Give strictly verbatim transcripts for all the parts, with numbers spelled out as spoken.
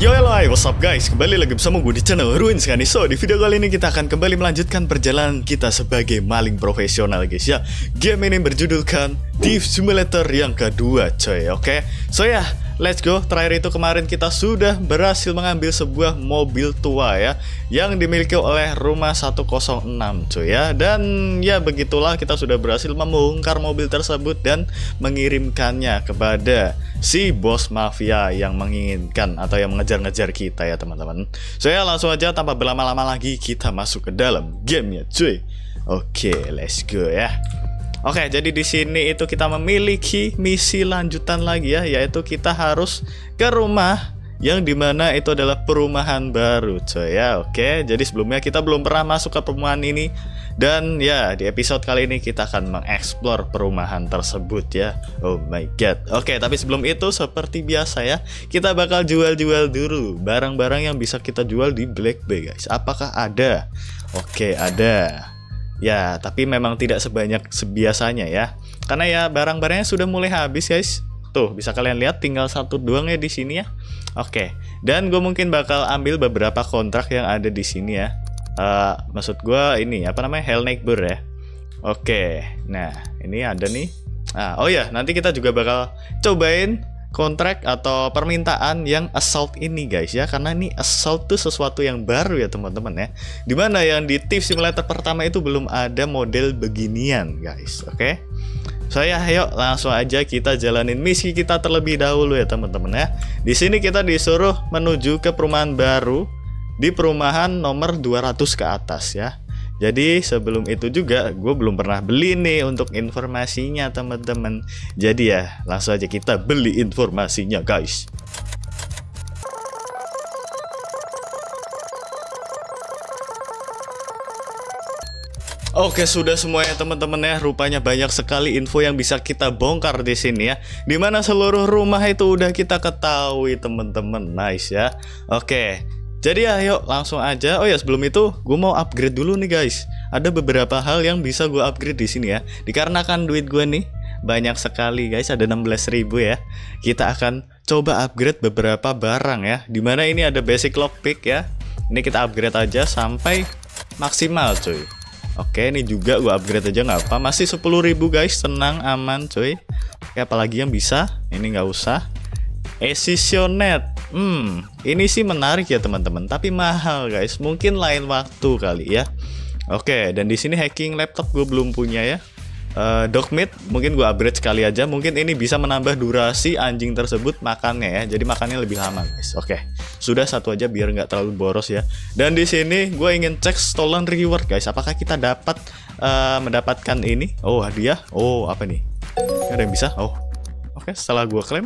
Yo hello, hi, what's up guys? Kembali lagi bersama gue di channel Ruins kan. So, di video kali ini kita akan kembali melanjutkan perjalanan kita sebagai maling profesional guys ya. Game ini berjudulkan Thief Simulator yang kedua coy, oke okay? So ya, yeah, let's go. Terakhir itu kemarin kita sudah berhasil mengambil sebuah mobil tua ya, yang dimiliki oleh rumah seratus enam coy ya. Dan ya begitulah, kita sudah berhasil membongkar mobil tersebut dan mengirimkannya kepada si bos mafia yang menginginkan atau yang mengejar-ngejar kita ya teman-teman. So ya, langsung aja tanpa berlama-lama lagi kita masuk ke dalam game ya cuy. Oke, okay, let's go ya. Oke, okay, jadi di sini itu kita memiliki misi lanjutan lagi ya, yaitu kita harus ke rumah yang dimana itu adalah perumahan baru coy ya. Oke, okay, jadi sebelumnya kita belum pernah masuk ke perumahan ini. Dan ya, di episode kali ini kita akan mengeksplor perumahan tersebut ya. Oh my god. Oke, okay, tapi sebelum itu seperti biasa ya, kita bakal jual-jual dulu barang-barang yang bisa kita jual di Black Bay guys. Apakah ada? Oke, okay, ada. Ya, tapi memang tidak sebanyak sebiasanya ya. Karena ya barang-barangnya sudah mulai habis guys. Tuh, bisa kalian lihat tinggal satu doang ya di sini ya. Oke. Dan gue mungkin bakal ambil beberapa kontrak yang ada di sini ya. Uh, maksud gue ini apa namanya? Hell Neighbor ya. Oke. Nah, ini ada nih. Nah, oh ya, nanti kita juga bakal cobain kontrak atau permintaan yang assault ini guys ya, karena ini assault tuh sesuatu yang baru ya teman-teman ya, dimana yang di Thief Simulator pertama itu belum ada model beginian guys. Oke, okay? Saya so, yuk langsung aja kita jalanin misi kita terlebih dahulu ya teman-teman ya. Di sini kita disuruh menuju ke perumahan baru di perumahan nomor dua ratus ke atas ya. Jadi sebelum itu juga gue belum pernah beli nih untuk informasinya teman-teman. Jadi ya langsung aja kita beli informasinya guys. Oke, sudah semuanya teman-teman ya. Rupanya banyak sekali info yang bisa kita bongkar di sini ya. Dimana seluruh rumah itu udah kita ketahui teman-teman. Nice ya. Oke. Jadi ya yuk langsung aja. Oh ya, sebelum itu gue mau upgrade dulu nih guys. Ada beberapa hal yang bisa gue upgrade di sini ya. Dikarenakan duit gue nih banyak sekali guys, ada enam belas ribu ya. Kita akan coba upgrade beberapa barang ya. Dimana ini ada basic lockpick ya. Ini kita upgrade aja sampai maksimal cuy. Oke, ini juga gue upgrade aja nggak apa. Masih sepuluh ribu guys, tenang aman cuy. Oke, apalagi yang bisa? Ini nggak usah. Esisionet. Hmm, ini sih menarik ya teman-teman, tapi mahal guys. Mungkin lain waktu kali ya. Oke, dan di sini hacking laptop gue belum punya ya. Uh, Dogmeat mungkin gue upgrade sekali aja. Mungkin ini bisa menambah durasi anjing tersebut makannya ya. Jadi makannya lebih lama guys. Oke, sudah satu aja biar nggak terlalu boros ya. Dan di sini gue ingin cek stolen reward guys. Apakah kita dapat uh, mendapatkan ini? Oh hadiah. Oh apa nih? Ada yang bisa? Oh, oke. Setelah gue klaim.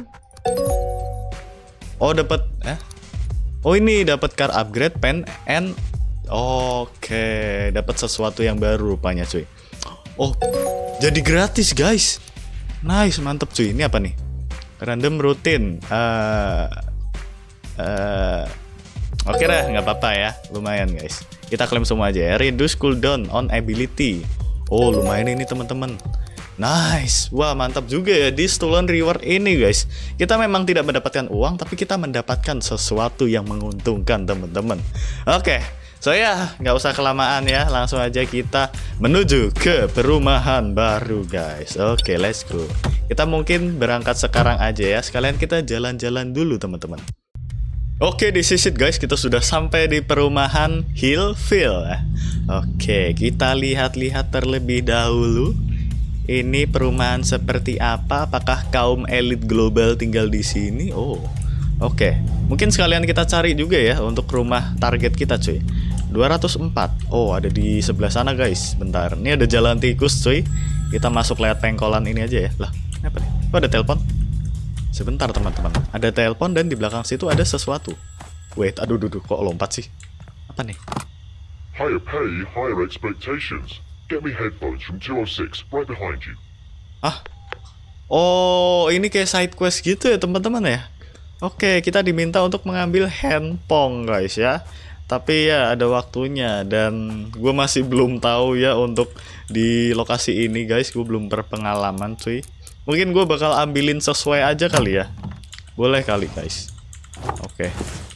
Oh dapat eh oh ini dapat car upgrade pen and oke, dapat sesuatu yang baru rupanya cuy. Oh jadi gratis guys, nice mantep cuy. Ini apa nih? Random routine. uh, uh, oke dah, nggak apa-apa ya, lumayan guys. Kita klaim semua aja ya. Reduce cooldown on ability. Oh lumayan ini teman-teman. Nice, wah mantap juga ya di stolen reward ini guys. Kita memang tidak mendapatkan uang, tapi kita mendapatkan sesuatu yang menguntungkan teman-teman. Oke, so ya nggak usah kelamaan ya, langsung aja kita menuju ke perumahan baru guys. Oke, let's go. Kita mungkin berangkat sekarang aja ya, sekalian kita jalan-jalan dulu teman-teman. Oke, di sisi guys, kita sudah sampai di perumahan Hillville ya. Oke, kita lihat-lihat terlebih dahulu. Ini perumahan seperti apa? Apakah kaum elit global tinggal di sini? Oh, oke. Okay. Mungkin sekalian kita cari juga ya untuk rumah target kita cuy. dua ratus empat. Oh, ada di sebelah sana guys. Bentar, ini ada jalan tikus cuy. Kita masuk lewat pengkolan ini aja ya. Lah, apa nih? Oh, ada telepon. Sebentar teman-teman. Ada telepon dan di belakang situ ada sesuatu. Wait, aduh, aduh, kok lompat sih? Apa nih? Higher pay, higher expectations. Get me headphones from two oh six, right behind you. Ah, oh ini kayak side quest gitu ya teman-teman ya. Oke, kita diminta untuk mengambil handphone guys ya. Tapi ya ada waktunya dan gue masih belum tahu ya untuk di lokasi ini guys. Gue belum berpengalaman cuy. Mungkin gue bakal ambilin sesuai aja kali ya. Boleh kali guys. Oke.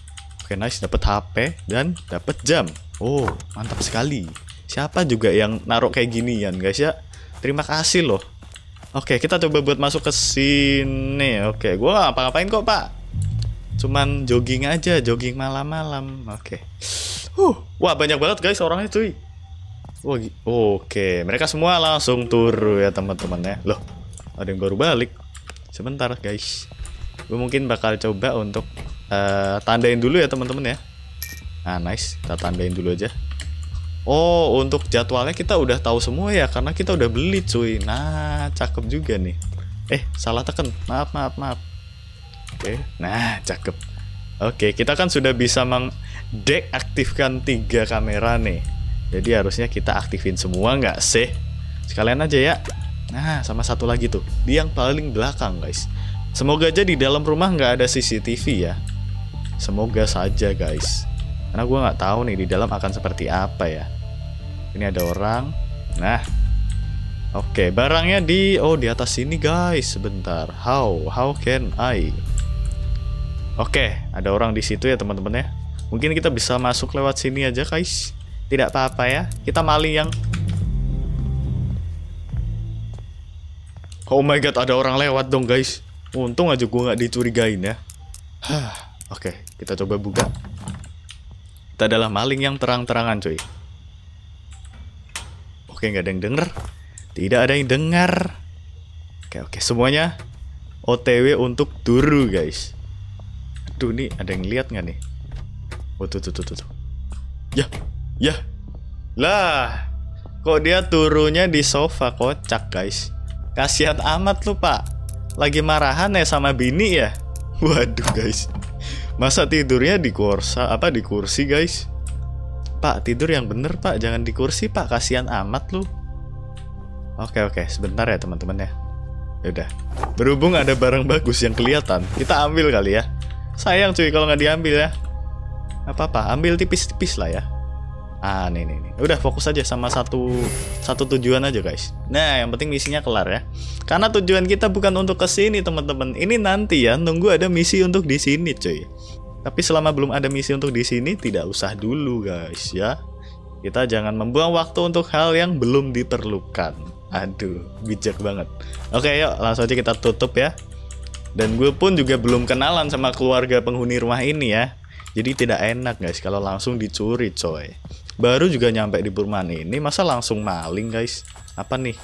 Oke, nice, dapat H P dan dapat jam. Oh, mantap sekali. Siapa juga yang naruh kayak ginian, guys ya? Terima kasih loh. Oke, kita coba buat masuk ke sini. Oke, gua nggak ngapa-ngapain kok, Pak. Cuman jogging aja, jogging malam-malam. Oke. Uh, wah, banyak banget guys orangnya, cuy. Wah, oke, mereka semua langsung turun ya, teman-teman ya. Loh, ada yang baru balik. Sebentar, guys. Gue mungkin bakal coba untuk uh, tandain dulu ya, teman-teman ya. Nah, nice. Kita tandain dulu aja. Oh, untuk jadwalnya kita udah tahu semua ya, karena kita udah beli, cuy. Nah, cakep juga nih. Eh, salah tekan. Maaf, maaf, maaf. Oke, nah, cakep. Oke, kita kan sudah bisa mengdeaktifkan tiga kamera nih. Jadi harusnya kita aktifin semua nggak sih? Sekalian aja ya. Nah, sama satu lagi tuh, di yang paling belakang, guys. Semoga aja di dalam rumah nggak ada C C T V ya. Semoga saja, guys. Karena gue nggak tahu nih di dalam akan seperti apa ya. Ini ada orang. Nah, oke, barangnya di oh di atas sini, guys. Sebentar. How how can I? Oke, ada orang di situ ya, teman-teman ya. Mungkin kita bisa masuk lewat sini aja, guys. Tidak apa-apa ya. Kita maling yang oh my god, ada orang lewat dong, guys. Untung aja gue nggak dicurigain ya. Hah, oke, kita coba buka. Kita adalah maling yang terang-terangan, cuy. Oke, nggak ada yang denger. Tidak ada yang dengar. Oke, oke, semuanya O T W untuk turu, guys. Aduh, nih ada yang lihat nggak nih? Oh, tuh, tuh, tuh, tuh. Ya, ya. Lah, kok dia turunnya di sofa, kocak, guys. Kasihan amat lu, Pak. Lagi marahan ya sama bini ya? Waduh, guys. Masa tidurnya di kursi apa di kursi, guys? Pak, tidur yang bener, Pak. Jangan di kursi, Pak. Kasihan amat lu. Oke, oke. Sebentar ya, teman-teman ya. Yaudah. Berhubung ada barang bagus yang kelihatan, kita ambil kali ya. Sayang, cuy, kalau nggak diambil ya. Apa-apa, ambil tipis-tipis lah ya. Ah, nih, nih, nih. Udah fokus aja sama satu satu tujuan aja, guys. Nah, yang penting misinya kelar ya. Karena tujuan kita bukan untuk ke sini, teman-teman. Ini nanti ya, nunggu ada misi untuk di sini, cuy. Tapi selama belum ada misi untuk di sini, tidak usah dulu, guys, ya. Kita jangan membuang waktu untuk hal yang belum diperlukan. Aduh, bijak banget. Oke, yuk, langsung aja kita tutup ya. Dan gue pun juga belum kenalan sama keluarga penghuni rumah ini ya. Jadi tidak enak, guys, kalau langsung dicuri, coy. Baru juga nyampe di perumahan ini, masa langsung maling, guys? Apa nih?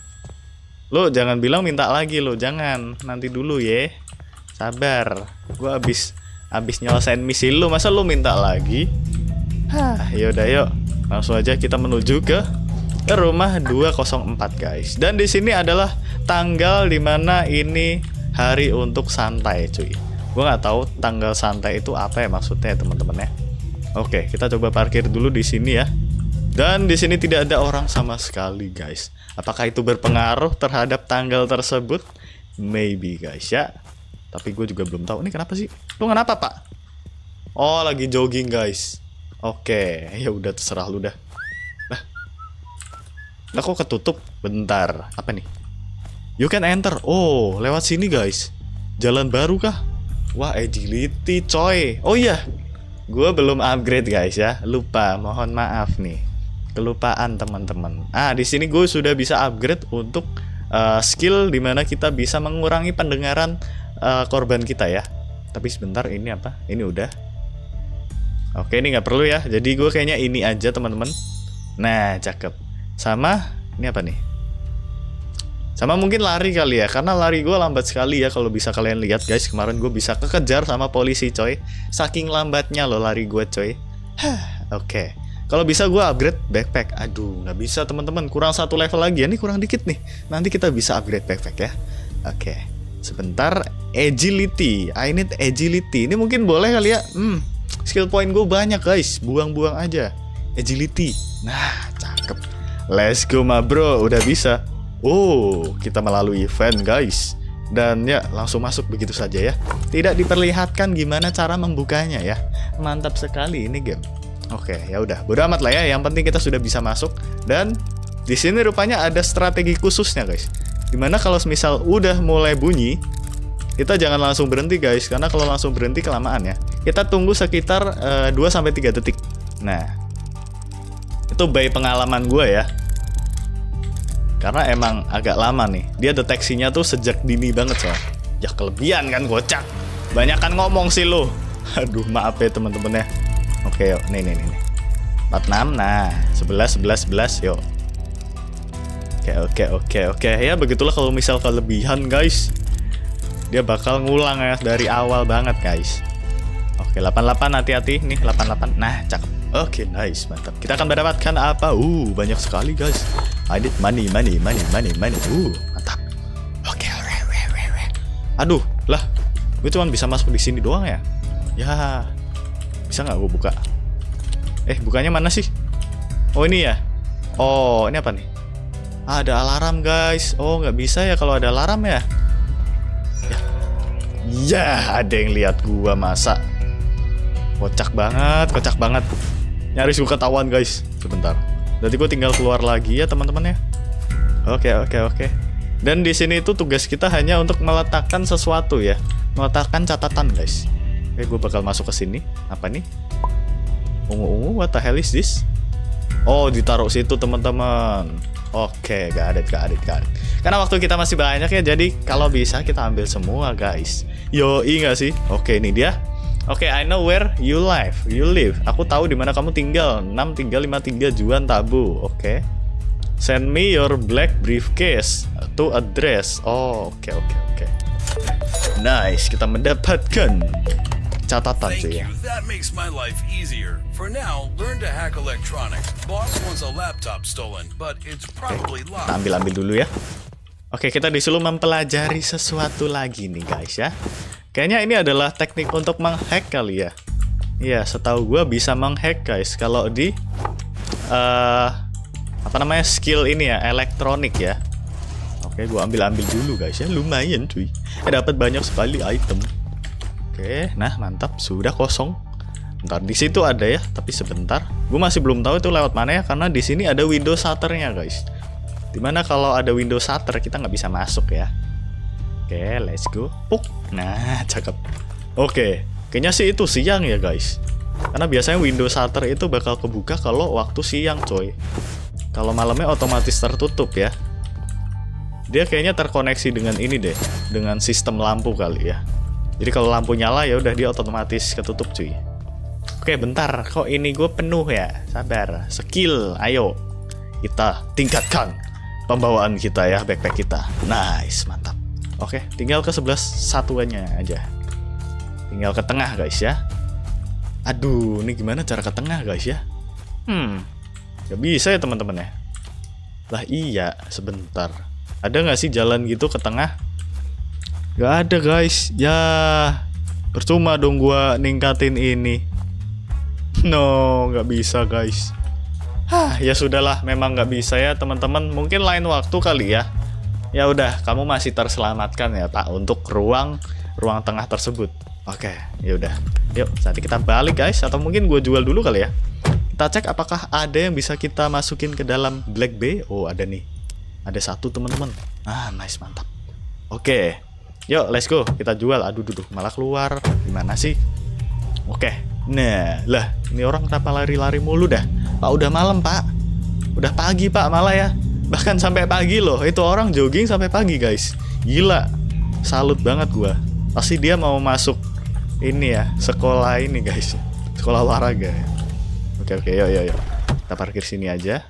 Lo jangan bilang minta lagi lo, jangan. Nanti dulu ya. Sabar. Gua abis abis nyelesain misi lo, masa lo minta lagi? Hah, yaudah yuk. Langsung aja kita menuju ke ke rumah dua nol empat, guys. Dan di sini adalah tanggal dimana ini hari untuk santai, cuy. Gua nggak tahu tanggal santai itu apa ya maksudnya, teman-teman ya. Oke, kita coba parkir dulu di sini ya. Dan di sini tidak ada orang sama sekali, guys. Apakah itu berpengaruh terhadap tanggal tersebut? Maybe, guys ya. Tapi gue juga belum tahu. Ini kenapa sih? Lu kenapa, Pak? Oh, lagi jogging, guys. Oke, ya udah terserah lu dah. Lah. Lah kok ketutup? Bentar. Apa nih? You can enter. Oh, lewat sini, guys. Jalan baru kah? Wah, agility, coy. Oh iya. Gue belum upgrade, guys ya. Lupa, mohon maaf nih. Kelupaan, teman-teman. Ah, di sini gue sudah bisa upgrade untuk uh, skill dimana kita bisa mengurangi pendengaran uh, korban kita ya. Tapi sebentar, ini apa? Ini udah. Oke, ini nggak perlu ya. Jadi gue kayaknya ini aja, teman-teman. Nah, cakep. Sama, ini apa nih? Sama mungkin lari kali ya, karena lari gue lambat sekali ya. Kalau bisa kalian lihat, guys, kemarin gue bisa kekejar sama polisi, coy. Saking lambatnya loh lari gue, coy. Hah, oke. Okay. Kalau bisa gue upgrade backpack. Aduh, nggak bisa, teman-teman. Kurang satu level lagi ya. Ini kurang dikit nih. Nanti kita bisa upgrade backpack ya. Oke. Okay. Sebentar. Agility. I need agility. Ini mungkin boleh kali ya. Hmm. Skill point gue banyak, guys. Buang-buang aja. Agility. Nah, cakep. Let's go, ma bro. Udah bisa. Oh, kita melalui event, guys. Dan ya, langsung masuk begitu saja ya. Tidak diperlihatkan gimana cara membukanya ya. Mantap sekali ini game. Oke, ya udah. Bodo amat lah ya. Yang penting kita sudah bisa masuk. Dan di sini rupanya ada strategi khususnya, guys. Dimana kalau misal udah mulai bunyi, kita jangan langsung berhenti, guys. Karena kalau langsung berhenti kelamaan ya. kita tunggu sekitar uh, dua sampai tiga detik. Nah, itu by pengalaman gue ya. Karena emang agak lama nih. Dia deteksinya tuh sejak dini banget soal. Ya kelebihan kan gocak. Banyak kan ngomong sih lo. Aduh maaf ya teman-teman ya. Oke yuk, nih nih nih. empat puluh enam, nah sebelas, sebelas, sebelas, yuk. Oke oke oke oke. Ya begitulah kalau misal kelebihan guys. Dia bakal ngulang ya dari awal banget guys. Oke, delapan puluh delapan, hati-hati nih, delapan puluh delapan. Nah, cakep. Oke, nice, mantap. Kita akan mendapatkan apa? Uh, banyak sekali, guys. I need money, money, money, money, money. Uh, mantap. Oke, re, re, re, re. Aduh, lah. Gue cuma bisa masuk di sini doang ya? Ya. Bisa nggak gue buka? Eh, bukanya mana sih? Oh, ini ya? Oh, ini apa nih? Ah, ada alarm, guys. Oh, nggak bisa ya kalau ada alarm ya? Ya. Ya, ada yang lihat gua masa. Kocak banget, kocak banget. Nyaris gue ketahuan guys. Sebentar. Jadi gue tinggal keluar lagi ya teman-teman ya. Oke oke oke. Dan di sini itu tugas kita hanya untuk meletakkan sesuatu ya. Meletakkan catatan guys. Oke, gue bakal masuk ke sini. Apa nih? Ungu-ungu, what the hell is this? Oh, ditaruh situ teman-teman. Oke, gak ada, gak ada, gak ada. Karena waktu kita masih banyak ya, jadi kalau bisa kita ambil semua guys. Yoi gak sih? Oke, ini dia. Oke, okay, I know where you live. You live. Aku tahu di mana kamu tinggal. enam tiga lima tiga Juan Tabu. Oke. Okay. Send me your black briefcase to address. Oh, oke okay, oke okay, oke. Okay. Nice, kita mendapatkan catatan sih ya. That makes my life easier. For now, learn to hack electronics. Boss wants a laptop stolen, but it's probably locked. Kita ambil-ambil dulu ya. Oke, kita disuruh mempelajari sesuatu lagi nih guys ya. Kayaknya ini adalah teknik untuk menghack kali ya. Iya, setahu gue bisa menghack guys. Kalau di uh, apa namanya skill ini ya, elektronik ya. Oke, gue ambil-ambil dulu guys ya. Lumayan cuy. Eh, dapat banyak sekali item. Oke, nah mantap. Sudah kosong. Bentar, di situ ada ya. Tapi sebentar. Gue masih belum tahu itu lewat mana ya. Karena di sini ada window shutternya guys. Dimana kalau ada window shutter kita nggak bisa masuk ya. Oke, okay, let's go. Puk. Nah, cakep. Oke, okay. Kayaknya sih itu siang ya guys. Karena biasanya window shutter itu bakal kebuka kalau waktu siang coy. Kalau malamnya otomatis tertutup ya. Dia kayaknya terkoneksi dengan ini deh, dengan sistem lampu kali ya. Jadi kalau lampu nyala ya udah dia otomatis ketutup cuy. Oke, okay, bentar. Kok ini gue penuh ya? Sabar. Skill, ayo. Kita tingkatkan pembawaan kita ya, backpack kita. Nice, mantap. Oke, tinggal ke sebelah satuannya aja. Tinggal ke tengah guys ya. Aduh, ini gimana cara ke tengah guys ya? Hmm, gak bisa ya teman-teman ya. Lah iya, sebentar. Ada gak sih jalan gitu ke tengah? Gak ada guys. Ya, percuma dong gua ningkatin ini. No, gak bisa guys. Hah, ya sudahlah, memang gak bisa ya teman-teman. Mungkin lain waktu kali ya. Ya udah, kamu masih terselamatkan ya Pak untuk ruang ruang tengah tersebut. Oke, ya udah. Yuk, nanti kita balik guys, atau mungkin gue jual dulu kali ya. Kita cek apakah ada yang bisa kita masukin ke dalam Black Bay. Oh, ada nih. Ada satu teman-teman. Ah, nice, mantap. Oke. Yuk, let's go. Kita jual. Aduh, duduh, malah keluar. Gimana sih? Oke. Nah, lah, ini orang kenapa lari-lari mulu dah? Pak, udah malam, Pak. Udah pagi, Pak, malah ya. Bahkan sampai pagi loh. Itu orang jogging sampai pagi guys. Gila. Salut banget gua. Pasti dia mau masuk ini ya, sekolah ini guys. Sekolah olahraga ya. Oke oke, yuk yuk yuk. Kita parkir sini aja.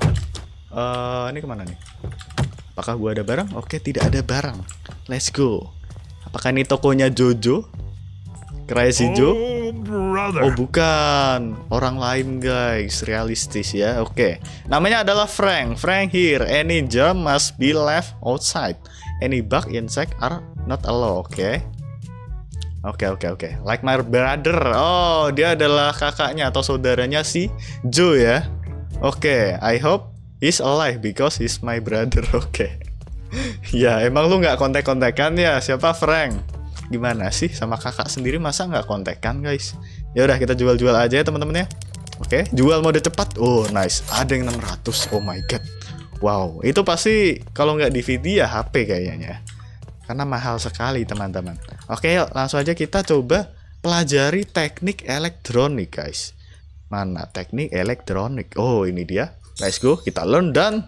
Uh, ini kemana nih? Apakah gua ada barang? Oke, tidak ada barang. Let's go. Apakah ini tokonya Jojo? Crazy Joe? Oh bukan, orang lain guys, realistis ya. Oke, namanya adalah Frank. Frank here. Any germ must be left outside. Any bug insect are not allowed. Oke, oke oke oke. Like my brother. Oh, dia adalah kakaknya atau saudaranya si Joe ya. Oke, I hope he's alive because he's my brother. Oke. Ya emang lu nggak kontak-kontakan ya? Siapa Frank? Gimana sih sama kakak sendiri masa nggak kontekan guys? Ya udah kita jual-jual aja ya teman-teman ya. Oke, jual mode cepat. Oh nice, ada yang enam ratus. Oh my god. Wow, itu pasti kalau nggak D V D ya H P kayaknya. Karena mahal sekali teman-teman. Oke, yuk langsung aja kita coba pelajari teknik elektronik guys. Mana teknik elektronik? Oh ini dia. Let's go, kita learn dan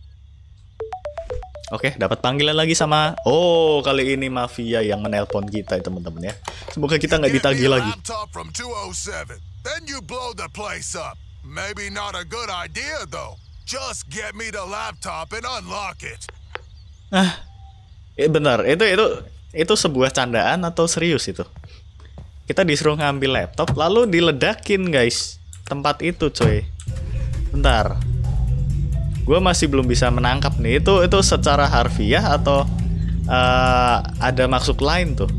oke, dapat panggilan lagi sama oh kali ini mafia yang menelpon kita ya teman-teman ya. Semoga kita nggak ditagih lagi. Then you blow the place up. Maybe not a good idea though. Just get me the laptop and unlock it. Ah, eh, benar. Itu itu itu sebuah candaan atau serius itu? Kita disuruh ngambil laptop lalu diledakin guys tempat itu coy. Bentar. Gue masih belum bisa menangkap nih. Itu itu secara harfiah atau uh, ada maksud lain tuh?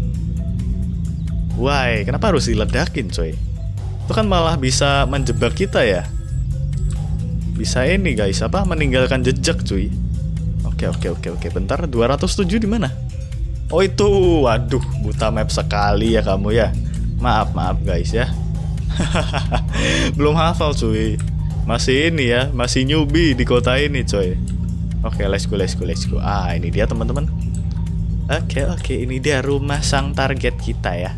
Why? Kenapa harus diledakin coy? Itu kan malah bisa menjebak kita ya. Bisa ini guys, apa meninggalkan jejak cuy. Oke oke oke oke. Bentar, dua ratus tujuh di mana? Oh itu, waduh, buta map sekali ya kamu ya. Maaf maaf guys ya. Belum hafal cuy. Masih ini ya, masih newbie di kota ini coy. Oke, let's go let's go let's go. Ah ini dia teman-teman. Oke oke, ini dia rumah sang target kita ya.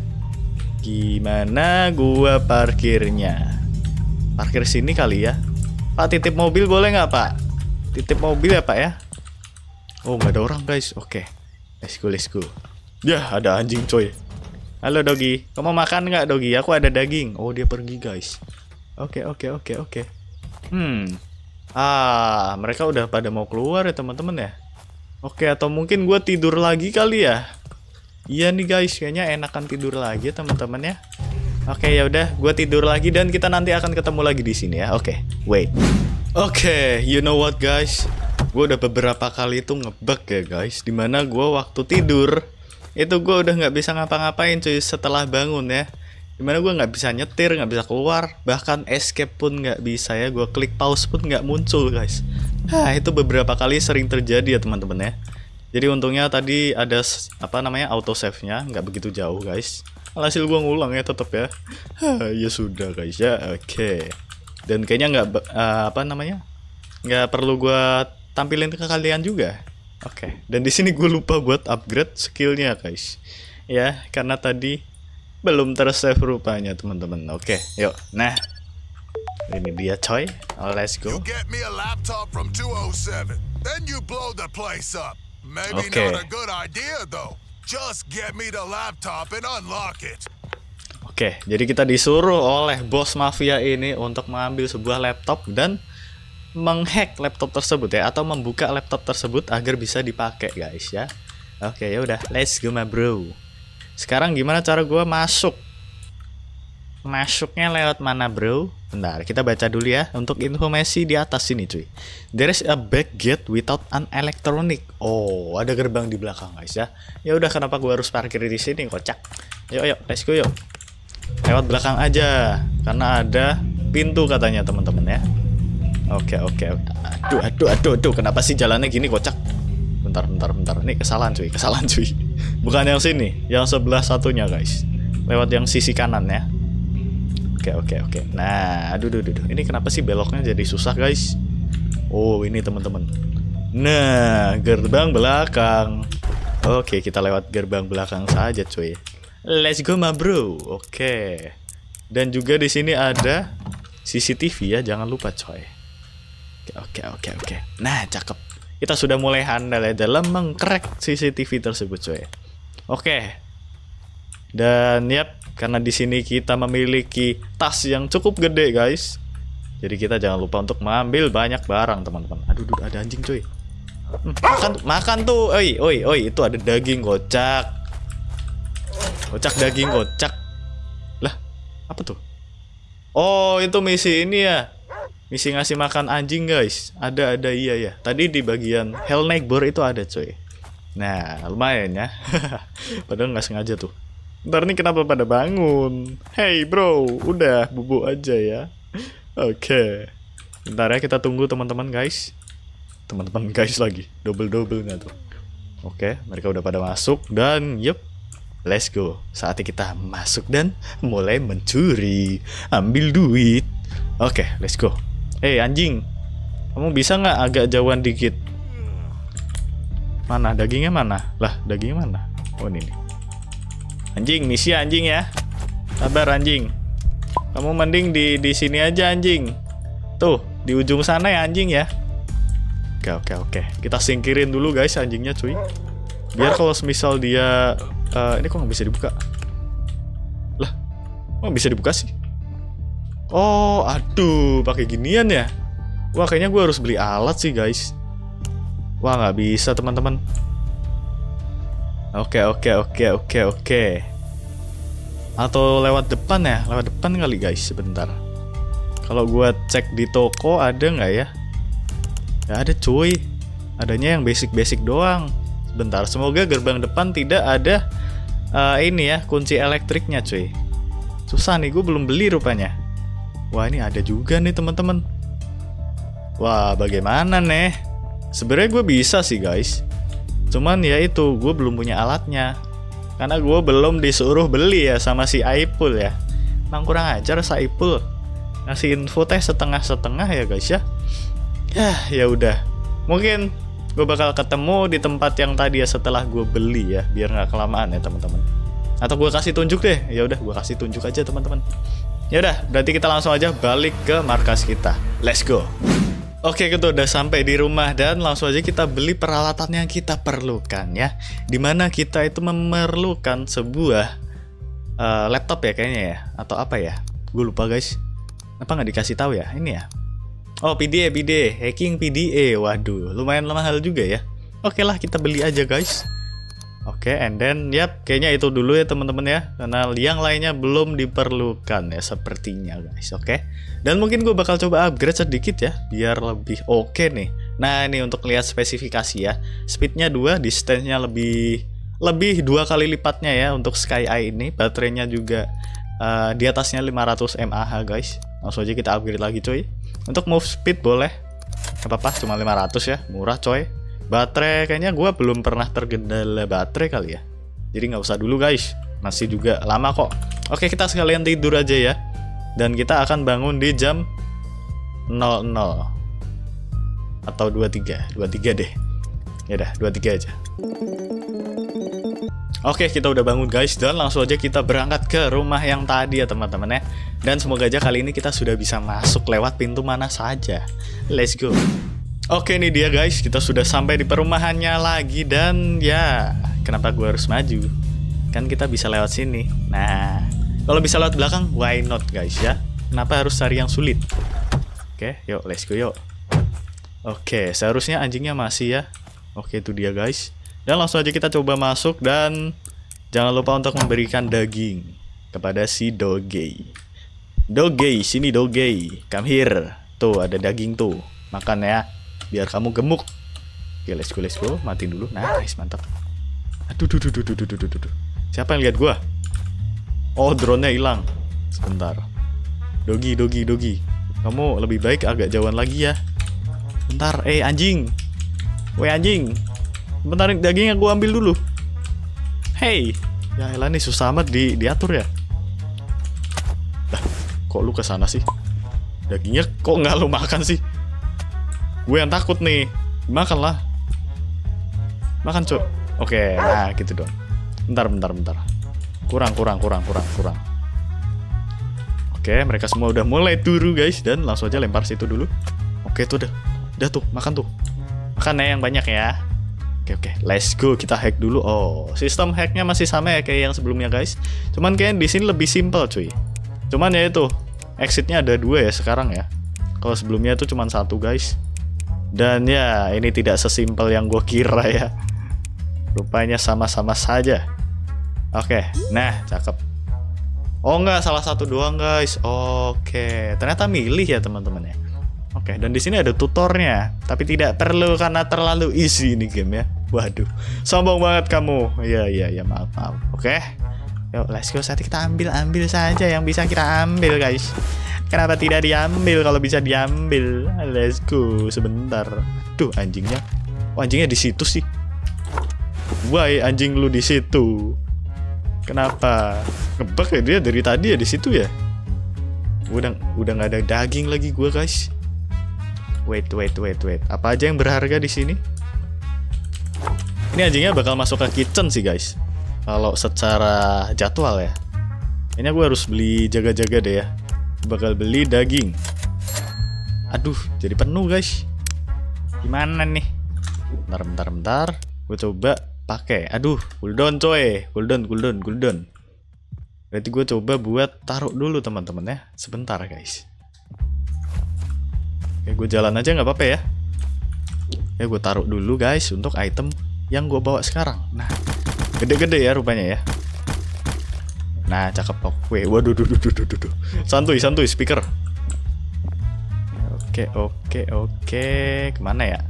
Gimana gua parkirnya? Parkir sini kali ya. Pak titip mobil boleh nggak pak? Titip mobil ya pak ya? Oh nggak ada orang guys. Oke, let's go let's go. Ya ada anjing coy. Halo Dogi, kamu makan nggak Dogi? Aku ada daging. Oh dia pergi guys. Oke oke oke oke. Hmm. Ah mereka udah pada mau keluar ya teman-teman ya. Oke, atau mungkin gua tidur lagi kali ya. Iya nih guys, kayaknya enakan tidur lagi teman-teman ya. Oke ya udah, gue tidur lagi dan kita nanti akan ketemu lagi di sini ya. Oke, wait. Oke, you know what guys? Gue udah beberapa kali itu ngebug ya guys. Dimana gue waktu tidur itu gue udah nggak bisa ngapa-ngapain cuy setelah bangun ya. Dimana gue nggak bisa nyetir, nggak bisa keluar, bahkan escape pun nggak bisa ya. Gue klik pause pun nggak muncul guys. Nah itu beberapa kali sering terjadi ya teman-teman ya. Jadi untungnya tadi ada apa namanya autosave-nya nggak begitu jauh guys. Alhasil gua ngulang ya tetap ya. Ya sudah guys ya. Oke. Dan kayaknya nggak uh, apa namanya nggak perlu gua tampilin ke kalian juga. Oke. Dan di sini gue lupa buat upgrade skillnya guys. Ya karena tadi belum tersave rupanya teman-teman. Oke. Yuk. Nah. Ini dia coy. Let's go. You get me a laptop from two oh seven. Then you blow the place up. Maybe okay. Not a good idea though. Just get me the laptop and unlock it. Oke, jadi kita disuruh oleh bos mafia ini untuk mengambil sebuah laptop dan menghack laptop tersebut ya, atau membuka laptop tersebut agar bisa dipakai guys ya. Oke, ya udah, let's go my bro. Sekarang gimana cara gua masuk? Masuknya lewat mana bro? Bentar, kita baca dulu ya untuk informasi di atas sini cuy. There is a back gate without an electronic. Oh, ada gerbang di belakang guys ya. Ya udah, kenapa gua harus parkir di sini kocak? Yuk yuk, let's go yuk. Lewat belakang aja karena ada pintu katanya teman-teman ya. Oke oke. Aduh aduh aduh aduh, kenapa sih jalannya gini kocak? Bentar bentar bentar. Ini kesalahan cuy, kesalahan cuy. Bukan yang sini, yang sebelah satunya guys. Lewat yang sisi kanan ya. Oke oke oke. Nah, aduh aduh aduh. Ini kenapa sih beloknya jadi susah guys? Oh ini teman-teman. Nah, gerbang belakang. Oke, kita lewat gerbang belakang saja cuy. Let's go ma bro. Oke. Dan juga di sini ada C C T V ya, jangan lupa coy. Oke oke oke oke. Nah, cakep. Kita sudah mulai handal ya dalam mengcrack C C T V tersebut coy. Oke. Dan yap, karena di sini kita memiliki tas yang cukup gede guys. Jadi kita jangan lupa untuk mengambil banyak barang teman-teman. Aduh, aduh, ada anjing coy. Hmm, makan makan tuh. Oi, oi, oi, itu ada daging kocak. Kocak daging kocak. Lah, apa tuh? Oh, itu misi ini ya. Misi ngasih makan anjing guys. Ada ada iya ya. Tadi di bagian Hell Neighbor itu ada coy. Nah, lumayan ya. Padahal nggak sengaja tuh. Ntar nih kenapa pada bangun? Hey bro, udah bubuk aja ya. Oke. Okay. Bentar ya, kita tunggu teman-teman guys. Teman-teman guys lagi. Double-double nggak tuh? Oke, okay, mereka udah pada masuk dan yup. Let's go. Saatnya kita masuk dan mulai mencuri. Ambil duit. Oke, okay, let's go. Hey anjing, kamu bisa nggak agak jauhan dikit? Mana dagingnya mana? Lah, dagingnya mana? Oh ini nih. Anjing, misi anjing ya. Sabar anjing. Kamu mending di di sini aja anjing. Tuh, di ujung sana ya anjing ya. Oke, oke, oke. Kita singkirin dulu guys anjingnya cuy. Biar kalau semisal dia uh, ini kok nggak bisa dibuka? Lah, kok nggak bisa dibuka sih? Oh, aduh, pakai ginian ya. Wah, kayaknya gue harus beli alat sih guys. Wah, nggak bisa teman-teman. Oke, oke, oke, oke, oke. Atau lewat depan ya? Lewat depan kali guys, sebentar. Kalau gue cek di toko ada nggak ya? Nggak ada cuy. Adanya yang basic-basic doang. Sebentar, semoga gerbang depan tidak ada uh, ini ya, kunci elektriknya cuy. Susah nih, gue belum beli rupanya. Wah, ini ada juga nih teman-teman. Wah, bagaimana nih? Sebenarnya gue bisa sih guys. Cuman ya itu, gue belum punya alatnya. Karena gue belum disuruh beli ya sama si Aipul ya. Emang kurang ajar si Aipul. Ngasih info teh setengah-setengah ya guys ya. Ya, ya udah. Mungkin gue bakal ketemu di tempat yang tadi ya setelah gue beli ya, biar nggak kelamaan ya teman-teman. Atau gue kasih tunjuk deh. Ya udah, gue kasih tunjuk aja teman-teman. Ya udah, berarti kita langsung aja balik ke markas kita. Let's go. Oke, kita udah sampai di rumah dan langsung aja kita beli peralatan yang kita perlukan ya. Dimana kita itu memerlukan sebuah uh, laptop ya kayaknya ya, atau apa ya? Gue lupa guys. Apa nggak dikasih tahu ya? Ini ya. Oh, P D A, P D A, hacking P D A. Waduh, lumayan mahal juga ya. Oke lah, kita beli aja guys. Oke, okay, and then yap, kayaknya itu dulu ya teman-teman ya. Karena yang lainnya belum diperlukan ya sepertinya guys. Oke. Okay? Dan mungkin gue bakal coba upgrade sedikit ya, biar lebih oke okay nih. Nah, ini untuk lihat spesifikasi ya. Speednya dua, distance-nya lebih lebih dua kali lipatnya ya untuk Sky Eye ini. Baterainya juga uh, di atasnya lima ratus mAh guys. Langsung aja kita upgrade lagi coy. Untuk move speed boleh. Gak apa-apa, cuma lima ratus ya, murah coy. Baterai kayaknya gue belum pernah tergendala baterai kali ya. Jadi nggak usah dulu guys. Masih juga lama kok. Oke, kita sekalian tidur aja ya. Dan kita akan bangun di jam nol nol atau dua puluh tiga, dua puluh tiga deh. Ya udah, dua puluh tiga aja. Oke, kita udah bangun guys dan langsung aja kita berangkat ke rumah yang tadi ya teman-teman ya. Dan semoga aja kali ini kita sudah bisa masuk lewat pintu mana saja. Let's go. Oke, ini dia guys, kita sudah sampai di perumahannya lagi. Dan ya, kenapa gue harus maju? Kan kita bisa lewat sini. Nah, kalau bisa lewat belakang, why not guys ya? Kenapa harus cari yang sulit? Oke, yuk let's go yuk. Oke, seharusnya anjingnya masih ya. Oke, itu dia guys. Dan langsung aja kita coba masuk. Dan jangan lupa untuk memberikan daging kepada si Dogey. Dogey, sini Dogey, come here. Tuh, ada daging tuh, makan ya, biar kamu gemuk. Oke, let's go, let's go. Mati dulu. Nice, mantap. Aduh, duh, duh, duh, duh, duh, duh, duh. Siapa yang lihat gua? Oh, drone-nya hilang. Sebentar. Dogi, Dogi, Dogi. Kamu lebih baik agak jauhan lagi ya. Bentar, eh anjing. Weh anjing. Bentar, dagingnya gua ambil dulu. Hey. Ya elah, nih susah amat di diatur ya. Lah, kok lu kesana sih? Dagingnya kok nggak lu makan sih? Gue yang takut nih. Makan lah. Makan cok. Oke, nah gitu dong. Bentar, bentar, bentar. Kurang, kurang, kurang, kurang, kurang. Oke, mereka semua udah mulai turu guys. Dan langsung aja lempar situ dulu. Oke, tuh udah. Udah tuh, makan tuh. Makan ya yang banyak ya. Oke, oke, let's go. Kita hack dulu. Oh, sistem hacknya masih sama ya kayak yang sebelumnya guys. Cuman kayak di sini lebih simple cuy. Cuman ya itu, exitnya ada dua ya sekarang ya. Kalau sebelumnya itu cuma satu guys. Dan ya, ini tidak sesimpel yang gue kira ya. Rupanya sama-sama saja. Oke, nah cakep. Oh enggak, salah satu doang guys. Oke, ternyata milih ya teman-teman ya. Oke, dan di sini ada tutornya, tapi tidak perlu karena terlalu easy ini game ya. Waduh, sombong banget kamu. Iya iya iya, maaf maaf. Oke, yuk let's go. Saat kita ambil ambil saja yang bisa kita ambil guys. Kenapa tidak diambil kalau bisa diambil? Let's go. Sebentar. Duh, anjingnya. Oh, anjingnya di situ sih. Why anjing lu di situ? Kenapa? Ngebug ya dia dari tadi ya di situ ya. Udah udah nggak ada daging lagi gua guys. Wait wait wait wait. Apa aja yang berharga di sini? Ini anjingnya bakal masuk ke kitchen sih guys. Kalau secara jadwal ya. Kayaknya gue harus beli jaga-jaga deh ya. Bakal beli daging. Aduh, jadi penuh guys. Gimana nih? Bentar, bentar, bentar. Gue coba pakai. Aduh, cooldown coy. Cooldown, cooldown, cooldown. Berarti gue coba buat taruh dulu teman-teman ya. Sebentar guys. Oke, gue jalan aja nggak apa-apa ya. Ya, gue taruh dulu guys untuk item yang gue bawa sekarang. Nah, gede-gede ya rupanya ya. Nah, cakep. Oke, waduh, duh, duh, duh, duh, duh. Santuy, santuy, speaker. Oke, oke, oke. Kemana ya?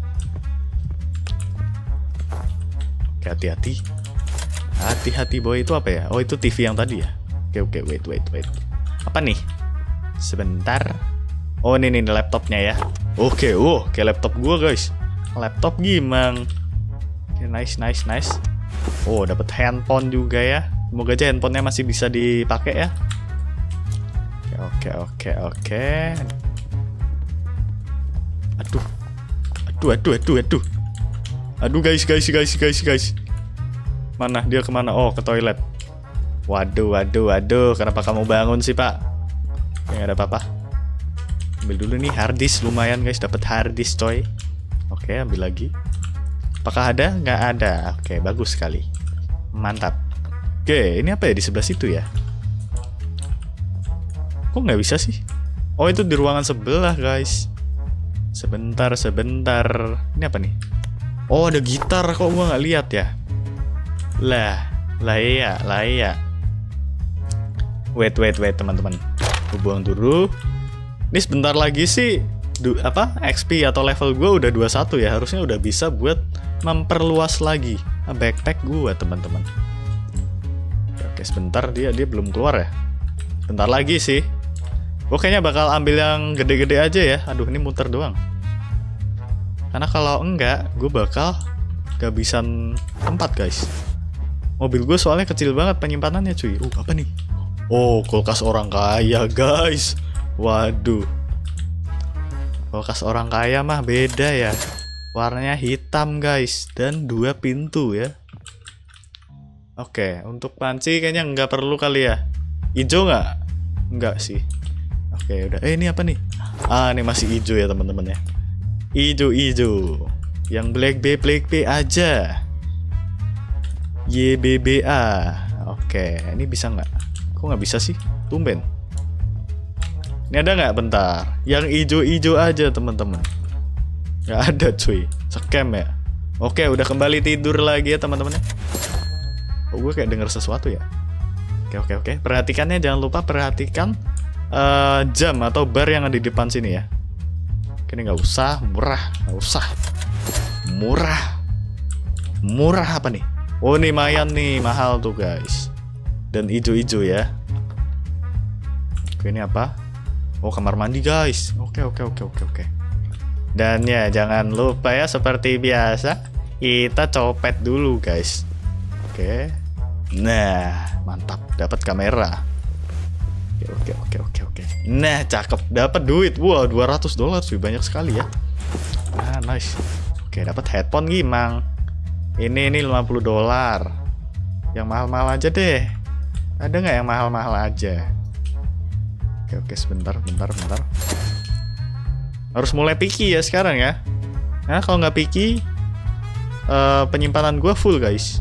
Oke, hati-hati. Hati-hati boy, itu apa ya? Oh, itu T V yang tadi ya. Oke, oke, wait, wait, wait. Apa nih? Sebentar. Oh, ini nih laptopnya ya. Oke, oh, kayak laptop gua guys. Laptop gimang. Oke, nice, nice, nice. Oh, dapat handphone juga ya. Semoga aja handphonenya masih bisa dipakai ya. Oke, oke, oke. Aduh, aduh, aduh, aduh, aduh. Aduh guys, guys, guys, guys, guys. Mana dia kemana? Oh, ke toilet. Waduh, waduh, waduh. Kenapa kamu bangun sih pak? Nggak ada apa-apa. Ambil dulu nih harddisk, lumayan guys, dapat harddisk coy. Oke, ambil lagi. Apakah ada? Nggak ada. Oke, bagus sekali. Mantap. Oke, ini apa ya di sebelah situ ya? Kok nggak bisa sih? Oh, itu di ruangan sebelah guys. Sebentar, sebentar. Ini apa nih? Oh, ada gitar. Kok gua nggak lihat ya? Lah, lah iya, lah iya. Wait, wait, wait teman-teman. Gue buang dulu. Ini sebentar lagi sih du, apa X P atau level gue udah dua puluh satu ya. Harusnya udah bisa buat memperluas lagi backpack gue teman-teman. Oke, sebentar, dia dia belum keluar ya. Bentar lagi sih. Gue kayaknya bakal ambil yang gede-gede aja ya. Aduh, ini muter doang. Karena kalau enggak, gue bakal kehabisan tempat guys. Mobil gue soalnya kecil banget penyimpanannya cuy. Uh, apa nih? Oh, kulkas orang kaya guys. Waduh. Kulkas orang kaya mah beda ya. Warnanya hitam guys. Dan dua pintu ya. Oke, untuk panci kayaknya nggak perlu kali ya. Ijo nggak? Nggak sih. Oke, udah. Eh, ini apa nih? Ah, ini masih hijau ya teman-teman ya. Ijo-ijo. Yang black B, black B aja. Y B B A. Oke, ini bisa nggak? Kok nggak bisa sih? Tumben. Ini ada nggak? Bentar. Yang ijo-ijo aja teman-teman. Nggak ada cuy. Scam ya. Oke, udah kembali tidur lagi ya teman-teman ya. Oh, gue kayak denger sesuatu ya. Oke, oke, oke. Perhatikannya, jangan lupa perhatikan uh, jam atau bar yang ada di depan sini ya. Oke, ini nggak usah, murah, nggak usah. Murah. Murah apa nih? Oh, ini lumayan nih, mahal tuh guys. Dan ijo-ijo ya. Oke, ini apa? Oh, kamar mandi guys. Oke, oke, oke, oke, oke. Dan ya, jangan lupa ya, seperti biasa, kita copet dulu guys. Oke. Nah, mantap, dapat kamera. Oke, oke, oke, oke, oke. Nah, cakep, dapat duit. Wah, dua ratus dolar sih, banyak sekali ya. Nah, nice. Oke, dapat headphone gimang. Ini ini lima puluh dolar. Yang mahal-mahal aja deh. Ada nggak yang mahal-mahal aja? Oke, oke, sebentar, bentar, bentar. Harus mulai picky ya sekarang ya. Nah, kalau nggak picky, uh, penyimpanan gue full guys.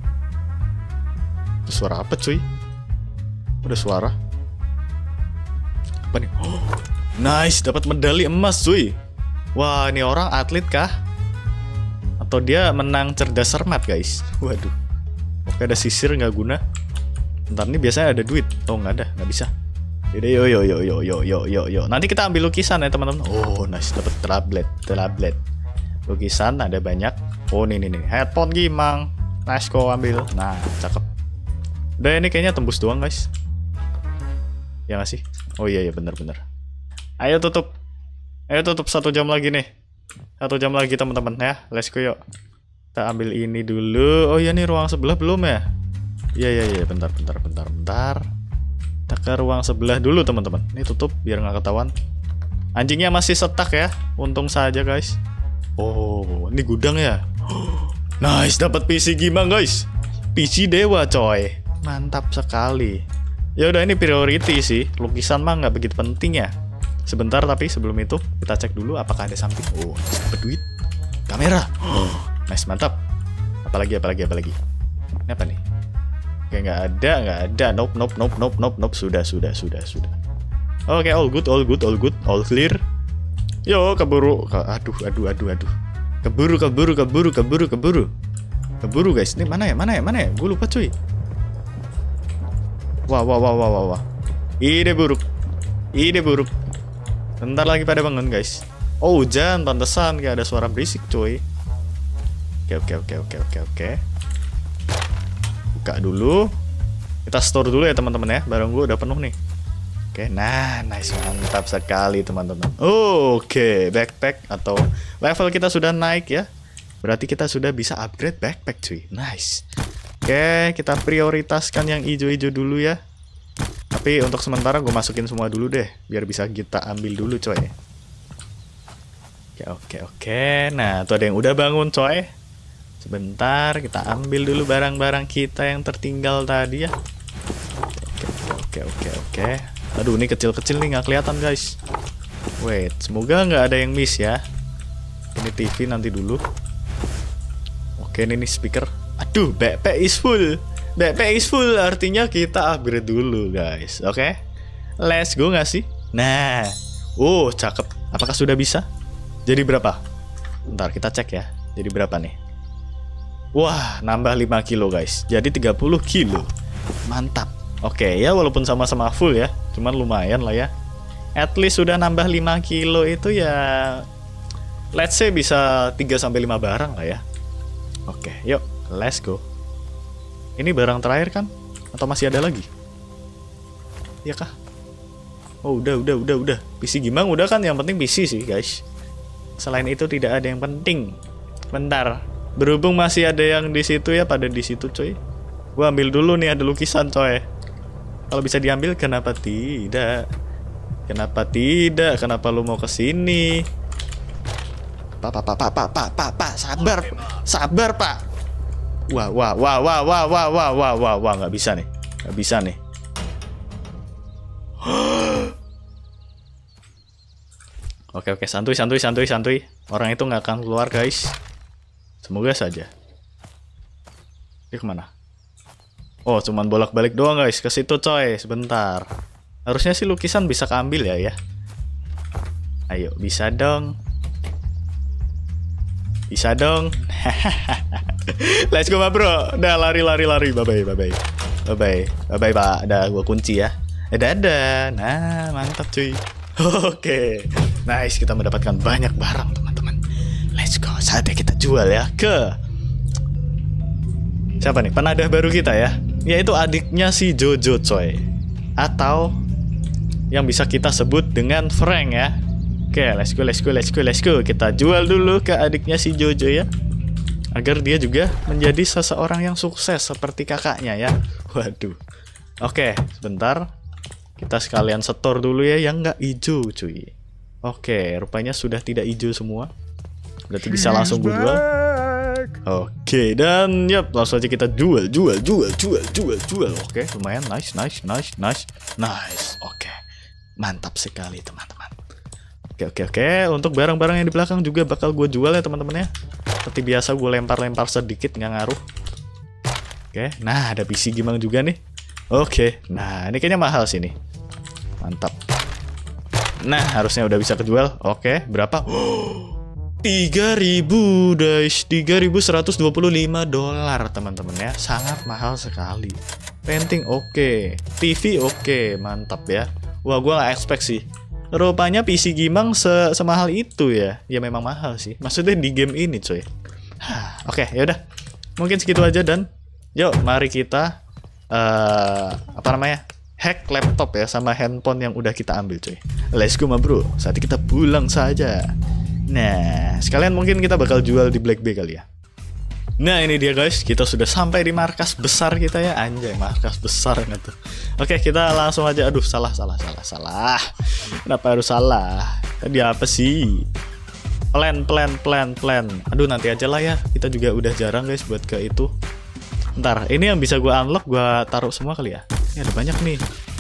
Suara apa cuy? Udah suara. Apa nih? Oh, nice, dapat medali emas cuy. Wah, ini orang atlet kah? Atau dia menang cerdas cermat guys? Waduh. Oke, ada sisir nggak guna. Bentar, ini biasanya ada duit. Oh, nggak ada, nggak bisa. Yaudah, yo yo yo yo yo yo yo yo. Nanti kita ambil lukisan ya teman-teman. Oh, nice, dapat tablet, tablet. Lukisan ada banyak. Oh, nih nih nih. Headphone gimang. Nice, kok ambil. Nah, cakep. Udah, ini kayaknya tembus doang guys. Ya nggak sih? Oh iya iya, bener-bener. Ayo tutup. Ayo tutup satu jam lagi nih. Satu jam lagi teman-teman ya. Let's go yuk. Kita ambil ini dulu. Oh iya, nih ruang sebelah belum ya? Iya iya iya, bentar bentar bentar bentar. Kita ke ruang sebelah dulu teman-teman. Ini tutup biar nggak ketahuan. Anjingnya masih setak ya. Untung saja guys. Oh, ini gudang ya. Nice, dapat P C gimana guys? P C dewa coy. Mantap sekali. Ya udah, ini priority sih. Lukisan mah nggak begitu penting ya. Sebentar, tapi sebelum itu kita cek dulu apakah ada samping. Oh, dapat duit. Kamera. Oh, nice, mantap. Apalagi, apalagi, apalagi. Ini apa nih? Oke, nggak ada, nggak ada. Nope, nope, nope, nope, nope, nope. Sudah, sudah, sudah, sudah. Oke, all good, all good, all good, all clear. Yo, keburu. Aduh, aduh, aduh, aduh. Keburu, keburu, keburu, keburu, keburu. Keburu guys. Ini mana ya, mana ya, mana ya? Gue lupa cuy. Wah, wah, wah, wah, wah, wah. Ide buruk. Ide buruk. Bentar lagi pada bangun guys. Oh, hujan, pantesan kayak ada suara berisik cuy. Oke, oke, oke, oke, oke, oke. Buka dulu. Kita store dulu ya teman-teman ya. Barang gue udah penuh nih. Oke, nah, nice, mantap sekali teman-teman. Oh, oke, okay. Backpack atau level kita sudah naik ya. Berarti kita sudah bisa upgrade backpack cuy. Nice. Oke, okay, kita prioritaskan yang hijau-hijau dulu ya. Tapi untuk sementara gue masukin semua dulu deh, biar bisa kita ambil dulu coy. Oke, okay, oke, okay, oke. Okay. Nah, tuh ada yang udah bangun coy. Sebentar, kita ambil dulu barang-barang kita yang tertinggal tadi ya. Oke, oke, oke, oke. Aduh, ini kecil-kecil nih, nggak kelihatan guys. Wait, semoga nggak ada yang miss ya. Ini T V nanti dulu. Oke, ini nih speaker. Aduh, backpack is full. Backpack is full, artinya kita upgrade dulu guys. Oke, let's go nggak sih? Nah, oh cakep. Apakah sudah bisa? Jadi berapa? Bentar, kita cek ya. Jadi berapa nih? Wah, nambah lima kilo guys. Jadi tiga puluh kilo. Mantap. Oke, ya walaupun sama-sama full ya, cuman lumayan lah ya. At least sudah nambah lima kilo itu ya. Let's say bisa tiga sampai lima barang lah ya. Oke, yuk, let's go. Ini barang terakhir kan? Atau masih ada lagi? Iya kah? Oh, udah, udah, udah, udah. P C Gimang udah kan, yang penting P C sih, guys. Selain itu tidak ada yang penting. Bentar. Berhubung masih ada yang di situ ya, pada di situ coy. Gua ambil dulu nih, ada lukisan coy. Kalau bisa diambil, kenapa tidak? Kenapa tidak? Kenapa lu mau kesini? Pak, pak, pak, pak, pak, pak, pak, pak, sabar, sabar, pak. Wah, wah, wah, wah, wah, wah, wah, wah, wah, wah, nggak bisa nih, nggak bisa nih. Oke, oke, santuy, santuy, santuy, santuy. Orang itu nggak akan keluar, guys. Semoga saja. Dia kemana? Oh, cuman bolak-balik doang guys, ke situ coy, sebentar. Harusnya sih lukisan bisa keambil ya ya. Ayo, bisa dong. Bisa dong. Let's go, bro. Udah lari lari lari. Bye bye, bye bye. Bye bye. Bye bye, Pak. Udah gua kunci ya. Eh, dadah. Nah, mantap cuy. Oke. Nice, kita mendapatkan banyak barang, teman-teman. Let's go. Saatnya kita jual ya ke siapa nih? Penadah baru kita ya. Yaitu adiknya si Jojo coy. Atau yang bisa kita sebut dengan Frank ya. Oke, let's go, let's go, let's go, let's go. Kita jual dulu ke adiknya si Jojo ya, agar dia juga menjadi seseorang yang sukses seperti kakaknya ya. Waduh. Oke, sebentar. Kita sekalian setor dulu ya yang nggak hijau cuy. Oke, rupanya sudah tidak hijau semua. Berarti bisa langsung gue jual. Oke, dan yap, langsung aja kita jual, jual, jual, jual, jual, jual. Oke, lumayan, nice, nice, nice, nice, nice. Oke, mantap sekali teman-teman. Oke, oke, oke. Untuk barang-barang yang di belakang juga bakal gue jual ya teman-teman ya. Seperti biasa gue lempar-lempar sedikit, nggak ngaruh. Oke, nah ada P C Gimang juga nih. Oke, nah ini kayaknya mahal sih nih. Mantap. Nah, harusnya udah bisa kejual. Oke, berapa? tiga ribu guys, tiga ribu seratus dua puluh lima dolar teman-teman ya. Sangat mahal sekali. Painting oke, okay. T V oke, okay. Mantap ya. Wah, gua nggak expect sih. Rupanya P C Gimang se semahal itu ya. Ya memang mahal sih. Maksudnya di game ini coy. Oke, okay, yaudah. Mungkin segitu aja dan yuk mari kita uh, apa namanya? hack laptop ya sama handphone yang udah kita ambil coy. Let's go ma bro. Saatnya kita pulang saja. Nah, sekalian mungkin kita bakal jual di Black Bay kali ya. Nah, ini dia guys, kita sudah sampai di markas besar kita ya. Anjay, markas besar gitu. Oke, kita langsung aja. Aduh, salah, salah, salah, salah. Kenapa harus salah? Tadi apa sih? Plan, plan, plan, plan. Aduh, nanti aja lah ya. Kita juga udah jarang guys buat ke itu. Ntar, ini yang bisa gue unlock, gue taruh semua kali ya. Ini ada banyak nih.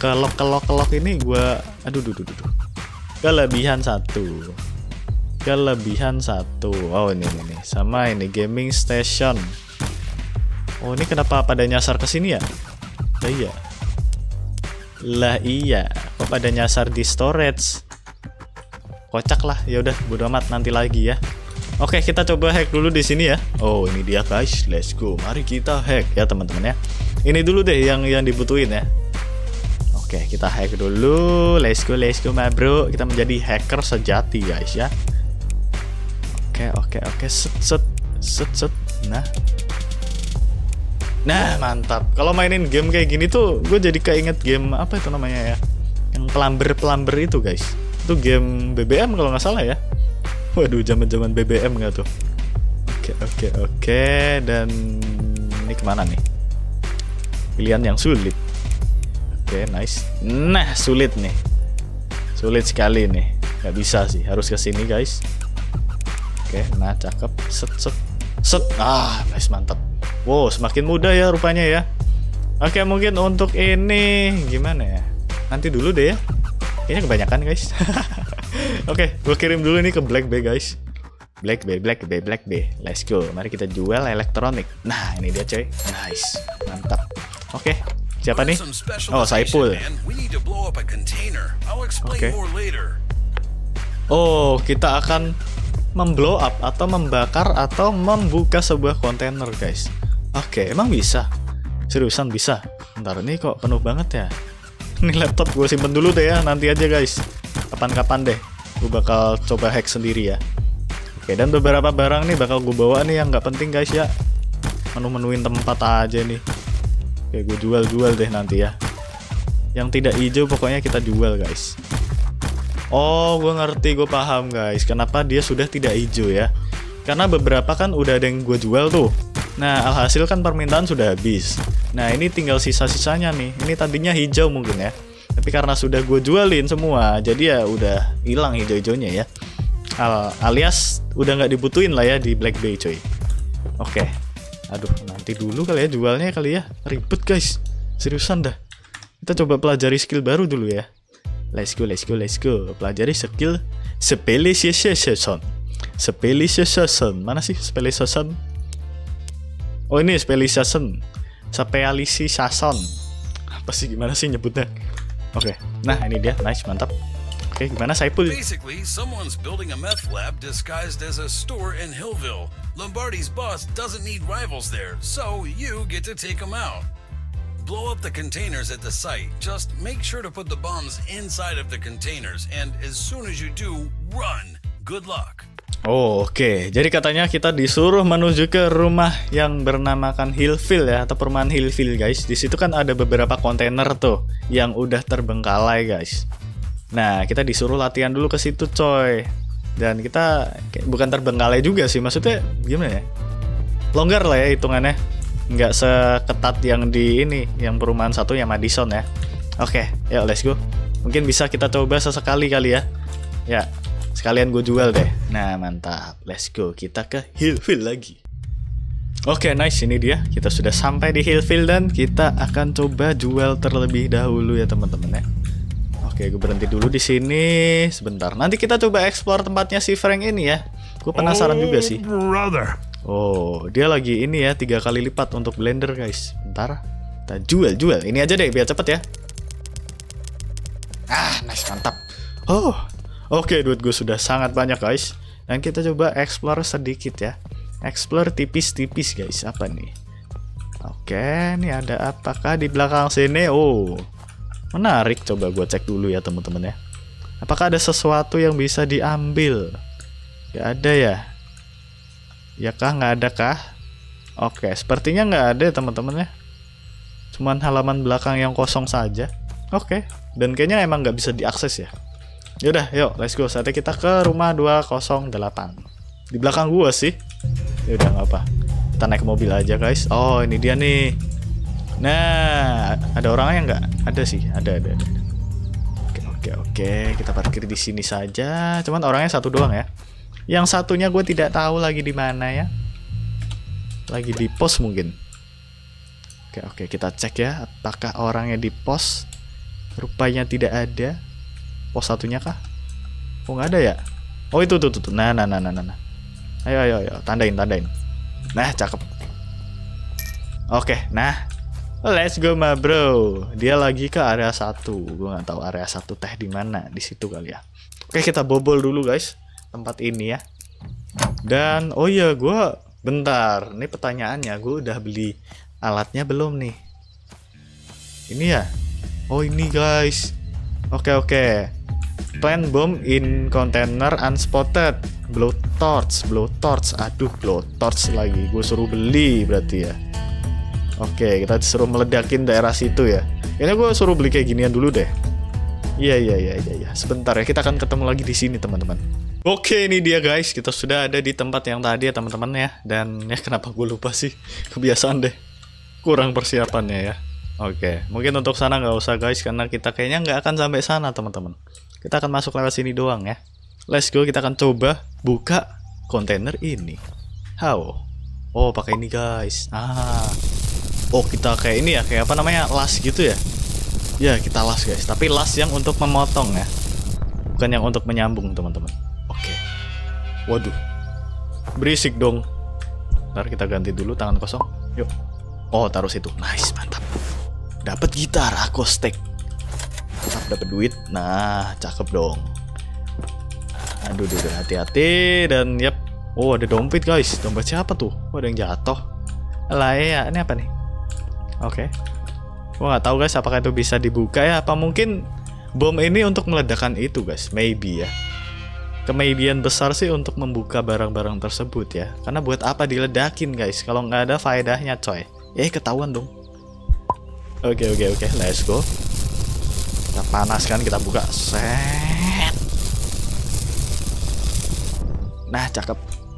kelok kelok kelok ini gue, aduh duh duh duh. Kelebihan satu, kelebihan satu. Oh ini ini, nih. Sama ini gaming station. Oh ini kenapa pada nyasar ke sini ya? Lah iya, lah iya. Kok pada nyasar di storage? Kocak lah. Ya udah, bodo amat, nanti lagi ya. Oke, kita coba hack dulu di sini ya. Oh ini dia guys, let's go. Mari kita hack ya teman-teman ya. Ini dulu deh yang yang dibutuhin ya. Oke, kita hack dulu. Let's go, let's go, my bro. Kita menjadi hacker sejati, guys ya. Oke, oke, oke. Set, set, set, set. Nah, nah, mantap. Kalau mainin game kayak gini tuh, gue jadi keinget game apa itu namanya ya? Yang pelamber-pelamber itu, guys. Itu game B B M kalau nggak salah ya. Waduh, zaman-zaman B B M nggak tuh? Oke, oke, oke. Dan ini kemana nih? Pilihan yang sulit. Oke, okay, nice. Nah, sulit nih. Sulit sekali nih. Gak bisa sih, harus ke sini, guys. Oke, okay, nah cakep. Set set set. Ah, nice, mantap. Wow, semakin mudah ya rupanya ya. Oke, okay, mungkin untuk ini gimana ya? Nanti dulu deh ya. Kayaknya kebanyakan, guys. Oke, okay, gue kirim dulu nih ke Black Bay, guys. Black Bay, Black Bay, Black Bay. Let's go. Mari kita jual elektronik. Nah, ini dia, coy. Nice. Mantap. Oke. Okay. Siapa nih? Oh, Saipul. Oke. Okay. Oh, kita akan memblow up atau membakar atau membuka sebuah kontainer, guys. Oke, okay, emang bisa? Seriusan bisa? Ntar ini kok penuh banget ya? Ini laptop gue simpen dulu deh ya, nanti aja guys. Kapan-kapan deh, gue bakal coba hack sendiri ya. Oke, dan beberapa barang nih bakal gue bawa nih yang nggak penting guys ya. Menu-menuin tempat aja nih. Oke, gue jual-jual deh nanti ya. Yang tidak hijau pokoknya kita jual guys. Oh, gue ngerti, gue paham guys. Kenapa dia sudah tidak hijau ya? Karena beberapa kan udah ada yang gue jual tuh. Nah, alhasil kan permintaan sudah habis. Nah, ini tinggal sisa-sisanya nih. Ini tadinya hijau mungkin ya. Tapi karena sudah gue jualin semua, jadi ya udah hilang hijau-hijaunya ya. Al alias udah nggak dibutuhin lah ya di Black Bay coy. Oke. Aduh, nanti dulu kali ya jualnya kali ya. Ribet guys. Seriusan dah. Kita coba pelajari skill baru dulu ya. Let's go, let's go, let's go. Pelajari skill specialization. Specialization. Mana sih specialization? Oh, ini specialization. Specialization. Apa sih, gimana sih nyebutnya? Oke. Nah, ini dia. Nice, mantap. Oke, gimana Saipul? Basically, someone's building a meth lab disguised as a store in Hillville. Lombardi's boss doesn't need rivals there, so you get to take them out. Blow up the containers at the site. Just make sure to put the bombs inside of the containers, and as soon as you do, run. Good luck. Oh, oke. Okay. Jadi katanya kita disuruh menuju ke rumah yang bernamakan Hillville ya, atau perumahan Hillville guys. Di situ kan ada beberapa kontainer tuh yang udah terbengkalai guys. Nah, kita disuruh latihan dulu ke situ coy. Dan kita bukan terbengkalai juga sih, maksudnya gimana ya? Longgar lah ya hitungannya. Nggak seketat yang di ini, yang perumahan satu yang Madison ya. Oke, okay, yuk let's go. Mungkin bisa kita coba sesekali kali ya. Ya, sekalian gue jual deh. Nah, mantap. Let's go. Kita ke Hillville lagi. Oke, okay, nice. Ini dia. Kita sudah sampai di Hillville dan kita akan coba jual terlebih dahulu ya teman-teman ya. Oke, gue berhenti dulu di sini sebentar. Nanti kita coba explore tempatnya si Frank ini ya. Gue penasaran oh, juga sih. Brother. Oh, dia lagi ini ya, tiga kali lipat untuk blender guys. Bentar, kita jual-jual. Ini aja deh biar cepet ya. Ah, nice, mantap. Oh, oke, okay, duit gue sudah sangat banyak guys. Dan kita coba explore sedikit ya. Explore tipis-tipis guys. Apa nih? Oke, okay, ini ada apakah di belakang sini? Oh, menarik. Coba gue cek dulu ya teman-teman ya. Apakah ada sesuatu yang bisa diambil? Gak ada ya? Ya kah, nggak ada kah? Oke, sepertinya nggak ada teman-teman ya. Cuman halaman belakang yang kosong saja. Oke, dan kayaknya emang nggak bisa diakses ya. Yaudah, yuk let's go. Saatnya kita ke rumah dua nol delapan. Di belakang gua sih. Yaudah, nggak apa. Kita naik mobil aja guys. Oh, ini dia nih. Nah, ada orangnya nggak? Ada sih, ada, ada, ada. Oke, oke, oke. Kita parkir di sini saja. Cuman orangnya satu doang ya. Yang satunya gue tidak tahu lagi di mana ya. Lagi di pos mungkin. Oke, oke, kita cek ya. Apakah orangnya di pos Rupanya tidak ada. Pos satunya kah? Oh nggak ada ya? Oh itu tuh tuh, tuh. Nah nah nah nah nah. Ayo ayo ayo tandain tandain. Nah cakep. Oke nah. Let's go ma bro. Dia lagi ke area satu. Gue nggak tahu area satu teh di mana. Di situ kali ya. Oke kita bobol dulu guys tempat ini ya. Dan oh iya gue bentar. Ini pertanyaannya, gue udah beli alatnya belum nih? Ini ya. Oh ini guys. Oke oke. Plant bomb in container unspotted. Blow torch, blow torch. Aduh, blow torch lagi. Gue suruh beli berarti ya. Oke, kita disuruh meledakin daerah situ ya. Ini gue suruh beli kayak ginian dulu deh. Iya iya iya iya iya. Sebentar ya, kita akan ketemu lagi di sini teman-teman. Oke, ini dia guys. Kita sudah ada di tempat yang tadi ya teman-teman ya. Dan ya kenapa gue lupa sih? Kebiasaan deh. Kurang persiapannya ya. Oke, mungkin untuk sana nggak usah guys, karena kita kayaknya nggak akan sampai sana teman-teman. Kita akan masuk lewat sini doang ya. Let's go, kita akan coba buka kontainer ini. How? Oh, pakai ini guys. Ah. Oh, kita kayak ini ya, kayak apa namanya? Las gitu ya. Ya, kita las guys, tapi las yang untuk memotong ya. Bukan yang untuk menyambung, teman-teman. Oke. Waduh. Berisik dong. Ntar kita ganti dulu tangan kosong. Yuk. Oh, taruh situ. Nice, mantap. Dapat gitar akustik. Mantap, dapat duit. Nah, cakep dong. Aduh, aduh, aduh, hati-hati dan yep. Oh, ada dompet guys. Dompet siapa tuh? Oh, ada yang jatuh. Lah ya, ini apa nih? Oke. Okay. Gua nggak tahu guys, apakah itu bisa dibuka ya? Apa mungkin bom ini untuk meledakkan itu guys? Maybe ya. Kemaybean besar sih untuk membuka barang-barang tersebut ya. Karena buat apa diledakin guys? Kalau nggak ada faedahnya coy. Eh ketahuan dong. Oke okay, oke okay, oke, okay. Let's go. Kita panaskan, kita buka. Set. Nah cakep.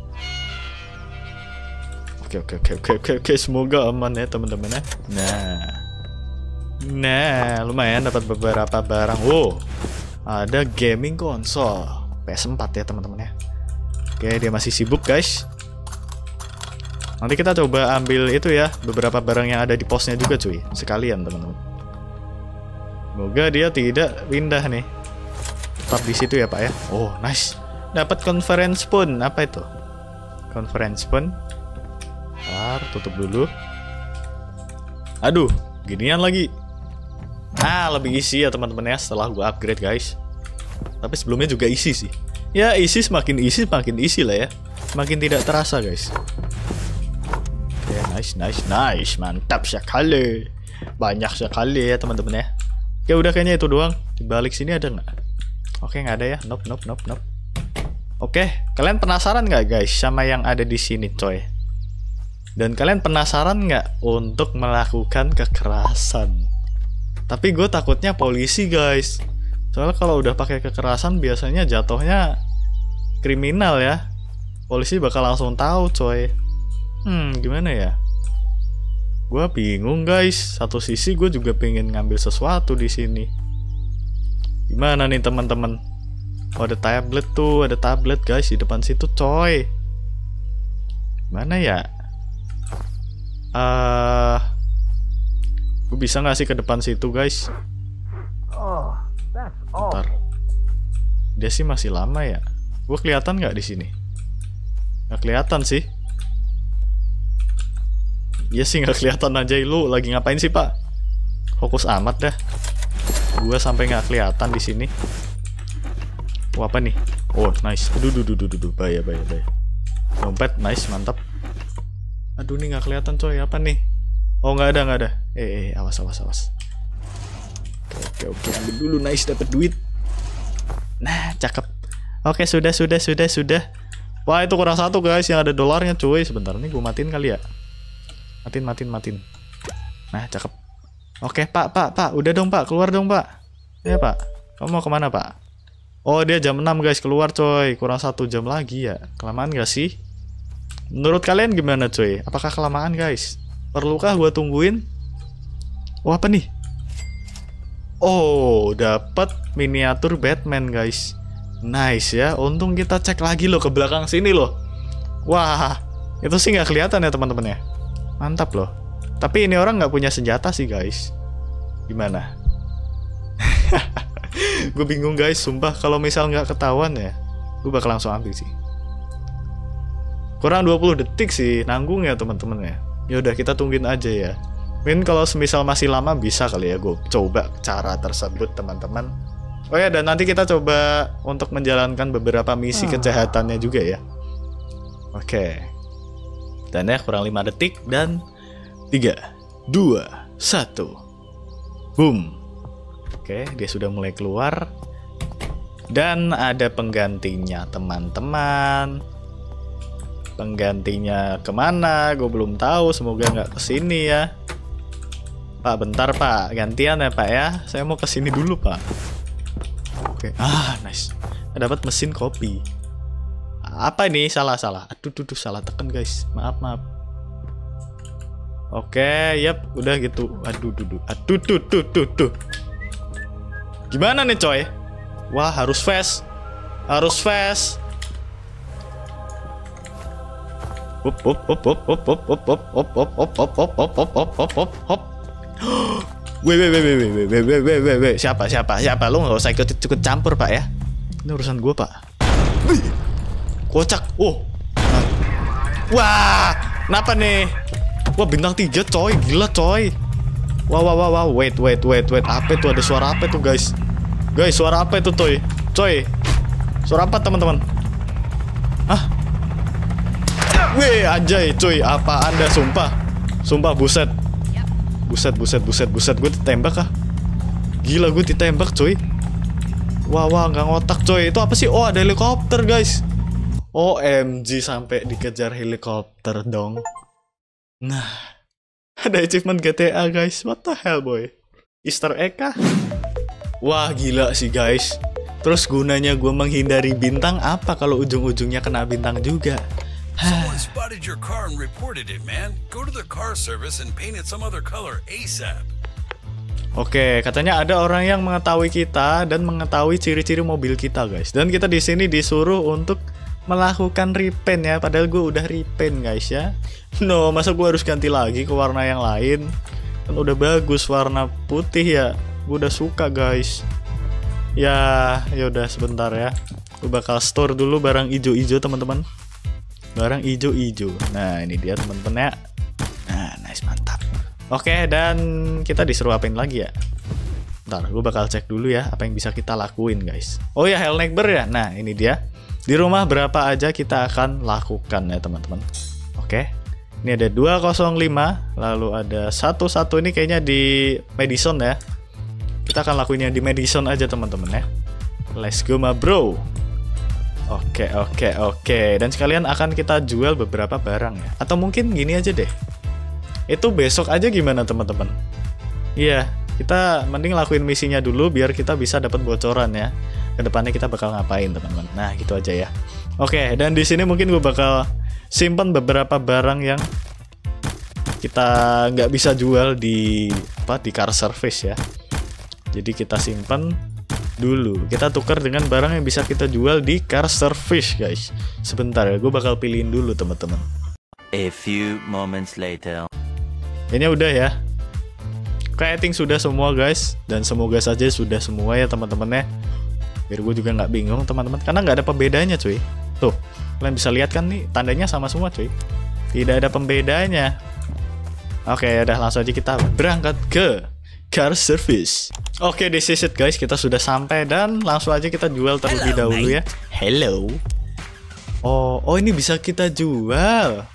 Oke oke oke oke oke oke, semoga aman ya teman-teman ya. Nah. Nah, lumayan dapat beberapa barang. Wow. Ada gaming konsol P S empat ya teman-teman ya. Oke, dia masih sibuk guys. Nanti kita coba ambil itu ya, beberapa barang yang ada di posnya juga cuy. Sekalian teman-teman. Semoga dia tidak pindah nih. Tetap di situ ya Pak ya. Oh, nice. Dapat conference phone. Apa itu? Conference phone. Bentar, tutup dulu. Aduh, ginian lagi. Ah, lebih isi ya teman-teman ya setelah gua upgrade guys. Tapi sebelumnya juga isi sih. Ya, isi semakin isi semakin isi lah ya. Semakin tidak terasa guys. Oke, nice nice nice. Mantap sekali. Banyak sekali ya teman-teman ya. Oke, udah kayaknya itu doang. Di balik sini ada nggak? Oke, nggak ada ya. Nope nope nope nope. Oke, kalian penasaran nggak guys sama yang ada di sini coy? Dan kalian penasaran nggak untuk melakukan kekerasan? Tapi gue takutnya polisi guys. Soalnya kalau udah pakai kekerasan biasanya jatuhnya kriminal ya. Polisi bakal langsung tahu coy. Hmm, gimana ya? Gue bingung guys. Satu sisi gue juga pengen ngambil sesuatu di sini. Gimana nih teman-teman? Oh, ada tablet tuh, ada tablet guys di depan situ coy. Gimana ya? Uh, gue bisa nggak sih ke depan situ guys? Bentar. Dia sih masih lama ya. Gue kelihatan nggak di sini? Nggak kelihatan sih. Iya sih nggak kelihatan aja. Lu lagi ngapain sih Pak? Fokus amat dah. Gue sampai nggak kelihatan di sini. Oh, apa nih? Oh nice. Aduh, duh, duh, duh, duh, bahaya, bahaya, bahaya. Dompet, nice, mantap. Aduh, nih nggak kelihatan coy. Apa nih? Oh nggak ada, nggak ada. Eh, eh, awas, awas, awas. Oke, oke, oke. Ambil dulu, nice, dapat duit. Nah, cakep. Oke, sudah, sudah, sudah, sudah. Wah, itu kurang satu guys. Yang ada dolarnya cuy. Sebentar nih, gue matiin kali ya. Matiin, matiin, matiin. Nah, cakep. Oke, Pak, Pak, Pak. Udah dong Pak, keluar dong Pak. Ya Pak. Kamu mau kemana Pak? Oh, dia jam enam guys keluar coy. Kurang satu jam lagi ya. Kelamaan gak sih? Menurut kalian gimana coy? Apakah kelamaan guys? Perlukah gue tungguin? Oh, apa nih? Oh, dapat miniatur Batman guys. Nice ya. Untung kita cek lagi loh ke belakang sini loh. Wah, itu sih nggak kelihatan ya teman-teman ya. Mantap loh. Tapi ini orang nggak punya senjata sih guys. Gimana? Gue bingung guys, sumpah kalau misal nggak ketahuan ya, gue bakal langsung ambil sih. Kurang dua puluh detik sih, nanggung ya teman-teman ya. Ya udah kita tungguin aja ya. Mungkin kalau semisal masih lama bisa kali ya gue coba cara tersebut teman-teman. Oh ya, dan nanti kita coba untuk menjalankan beberapa misi kejahatannya juga ya. Oke. Dan ya kurang lima detik dan tiga, dua, satu. Boom. Oke, dia sudah mulai keluar. Dan ada penggantinya teman-teman. Penggantinya kemana? Gue belum tahu. Semoga nggak kesini ya. Pak, bentar Pak. Gantian ya Pak ya. Saya mau kesini dulu Pak. Oke. Ah, nice. Dapat mesin kopi. Apa ini? Salah salah. Aduh, aduh, aduh, salah tekan guys. Maaf maaf. Oke, yap, udah gitu. Aduh, aduh, aduh, aduh, aduh, aduh, aduh. Gimana nih coy? Wah, harus fast. Harus fast. Hop hop hop hop hop hop hop hop hop hop hop hop hop hop hop hop hop hop. Weh weh weh weh weh weh weh weh weh weh. Siapa siapa siapa? Lu nggak usah ikut ikut campur Pak ya. Ini urusan gue Pak. Kocak. Oh. Wah, kenapa nih? Wah, bintang tiga coy, gila coy. Wah wah wah wah. Wait wait wait wait. Apa itu? Ada suara apa itu guys? Guys, suara apa itu coy? Coy. Suara apa teman-teman? Hah? Weh, anjay coy, apa Anda sumpah? Sumpah buset. Buset buset buset buset, gue ditembak kah? Gila, gue ditembak coy. Wah wah, nggak ngotak coy. Itu apa sih? Oh, ada helikopter guys. O M G, sampai dikejar helikopter dong. Nah, ada achievement G T A guys. What the hell boy? Easter egg kah? Wah gila sih guys. Terus gunanya gue menghindari bintang apa kalau ujung-ujungnya kena bintang juga? Someone spotted your car and reported it, man. Go to the car service and paint it some other color ASAP. Oke, katanya ada orang yang mengetahui kita dan mengetahui ciri-ciri mobil kita guys. Dan kita di sini disuruh untuk melakukan repaint ya. Padahal gue udah repaint guys ya. No, masa gue harus ganti lagi ke warna yang lain? Kan udah bagus warna putih ya. Gue udah suka guys. Ya, ya udah sebentar ya. Gue bakal store dulu barang ijo-ijo teman-teman. Barang ijo-ijo. Nah, ini dia teman-teman ya. Nah, nice, mantap. Oke, dan kita disuruh apain lagi ya? Ntar, gue bakal cek dulu ya apa yang bisa kita lakuin guys. Oh ya, Hellneighbor ya. Nah, ini dia. Di rumah berapa aja kita akan lakukan ya teman-teman. Oke. Ini ada dua nol lima, lalu ada satu satu, ini kayaknya di Madison ya. Kita akan lakuin yang di Madison aja teman-teman ya. Let's go ma bro. Oke, oke, oke. Dan sekalian akan kita jual beberapa barang ya. Atau mungkin gini aja deh. Itu besok aja gimana teman-teman? Iya, kita mending lakuin misinya dulu biar kita bisa dapat bocoran ya. Kedepannya kita bakal ngapain teman-teman. Nah gitu aja ya. Oke, dan di sini mungkin gue bakal simpan beberapa barang yang kita nggak bisa jual di apa di car service ya. Jadi kita simpan dulu. Kita tukar dengan barang yang bisa kita jual di car service guys. Sebentar ya, gue bakal pilihin dulu teman-teman. A few moments later. Kayaknya udah ya. Creating sudah semua guys. Dan semoga saja sudah semua ya teman-teman ya. Biar gue juga nggak bingung teman-teman, karena nggak ada pembedanya cuy. Tuh, kalian bisa lihat kan nih tandanya sama semua cuy. Tidak ada pembedanya. Oke, udah langsung aja kita berangkat ke car service. Oke, this is it guys, kita sudah sampai dan langsung aja kita jual terlebih Hello, dahulu mate. ya. Hello. Oh, oh ini bisa kita jual.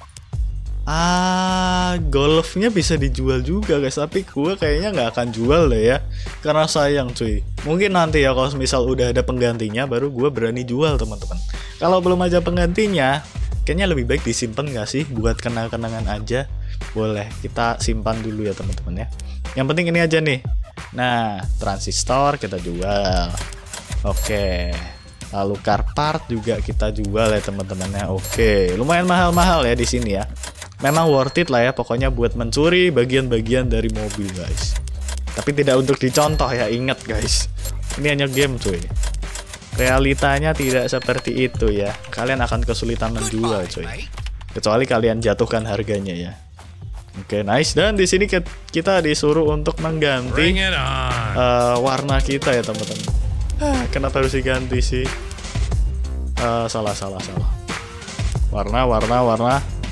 Ah, golfnya bisa dijual juga guys, tapi gue kayaknya nggak akan jual deh ya, karena sayang cuy. Mungkin nanti ya kalau misal udah ada penggantinya baru gue berani jual teman-teman. Kalau belum ada penggantinya, kayaknya lebih baik disimpan nggak sih, buat kenang-kenangan aja. Boleh, kita simpan dulu ya teman-teman ya. Yang penting ini aja nih. Nah, transistor kita jual. Oke. Lalu car part juga kita jual ya teman-teman ya. Oke, lumayan mahal-mahal ya di sini ya. Memang worth it lah ya pokoknya buat mencuri bagian-bagian dari mobil guys. Tapi tidak untuk dicontoh ya, ingat guys. Ini hanya game cuy. Realitanya tidak seperti itu ya. Kalian akan kesulitan menjual cuy. Kecuali kalian jatuhkan harganya ya. Oke, nice. Dan di sini kita disuruh untuk mengganti uh, warna kita ya teman-teman. Ah, kenapa harus diganti sih? Uh, salah, salah, salah. Warna, warna, warna.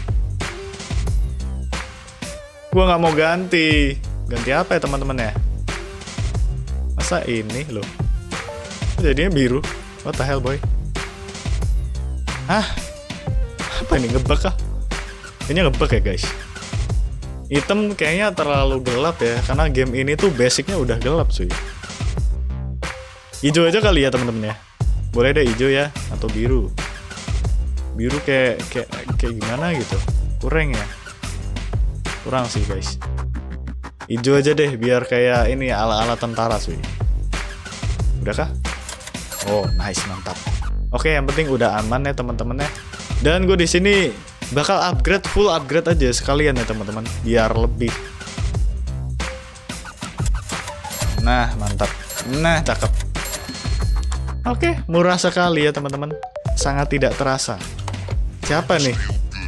Gua nggak mau ganti. Ganti apa ya teman-teman ya? Masa ini loh? Jadinya biru. What the hell boy? Hah? Apa ini ngebug kah? Ini ngebug ya guys. Hitam kayaknya terlalu gelap ya, karena game ini tuh basicnya udah gelap cuy. Hijau aja kali ya temen-temen ya. Boleh deh hijau ya, atau biru. Biru kayak kayak kayak gimana gitu. Kurang ya. Kurang sih guys. Hijau aja deh biar kayak ini ala-ala tentara cuy. Udah kah? Oh nice, mantap. Oke, yang penting udah aman ya teman-teman ya. Dan gue di sini bakal upgrade, full upgrade aja sekalian ya teman-teman, biar lebih. Nah mantap, nah cakep. Oke, murah sekali ya teman-teman, sangat tidak terasa. Siapa nih?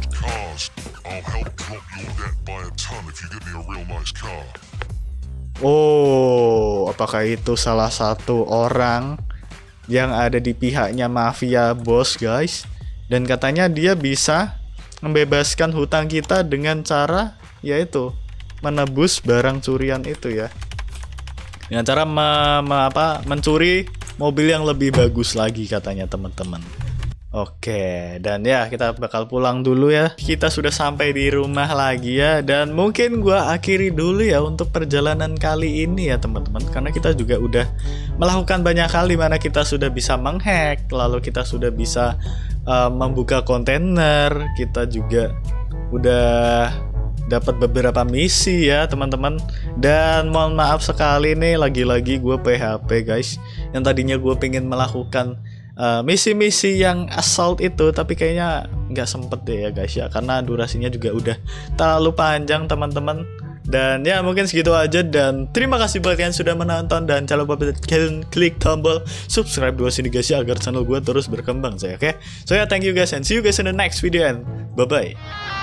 Oh, apakah itu salah satu orang yang ada di pihaknya mafia bos guys? Dan katanya dia bisa membebaskan hutang kita dengan cara yaitu menebus barang curian itu ya. Dengan cara me, me, apa, mencuri mobil yang lebih bagus lagi katanya teman-teman. Oke, dan ya kita bakal pulang dulu ya. Kita sudah sampai di rumah lagi ya. Dan mungkin gua akhiri dulu ya untuk perjalanan kali ini ya teman-teman. Karena kita juga udah melakukan banyak hal, mana kita sudah bisa menghack, lalu kita sudah bisa uh, membuka kontainer, kita juga udah dapat beberapa misi ya teman-teman. Dan mohon maaf sekali nih, lagi-lagi gue P H P guys. Yang tadinya gue pengen melakukan misi-misi uh, yang assault itu, tapi kayaknya nggak sempet deh ya guys ya, karena durasinya juga udah terlalu panjang teman-teman. Dan ya mungkin segitu aja, dan terima kasih buat kalian sudah menonton, dan jangan lupa kalian klik tombol subscribe dulu sini guys ya, agar channel gue terus berkembang saya. Oke, okay? So ya, thank you guys and see you guys in the next video, and bye bye.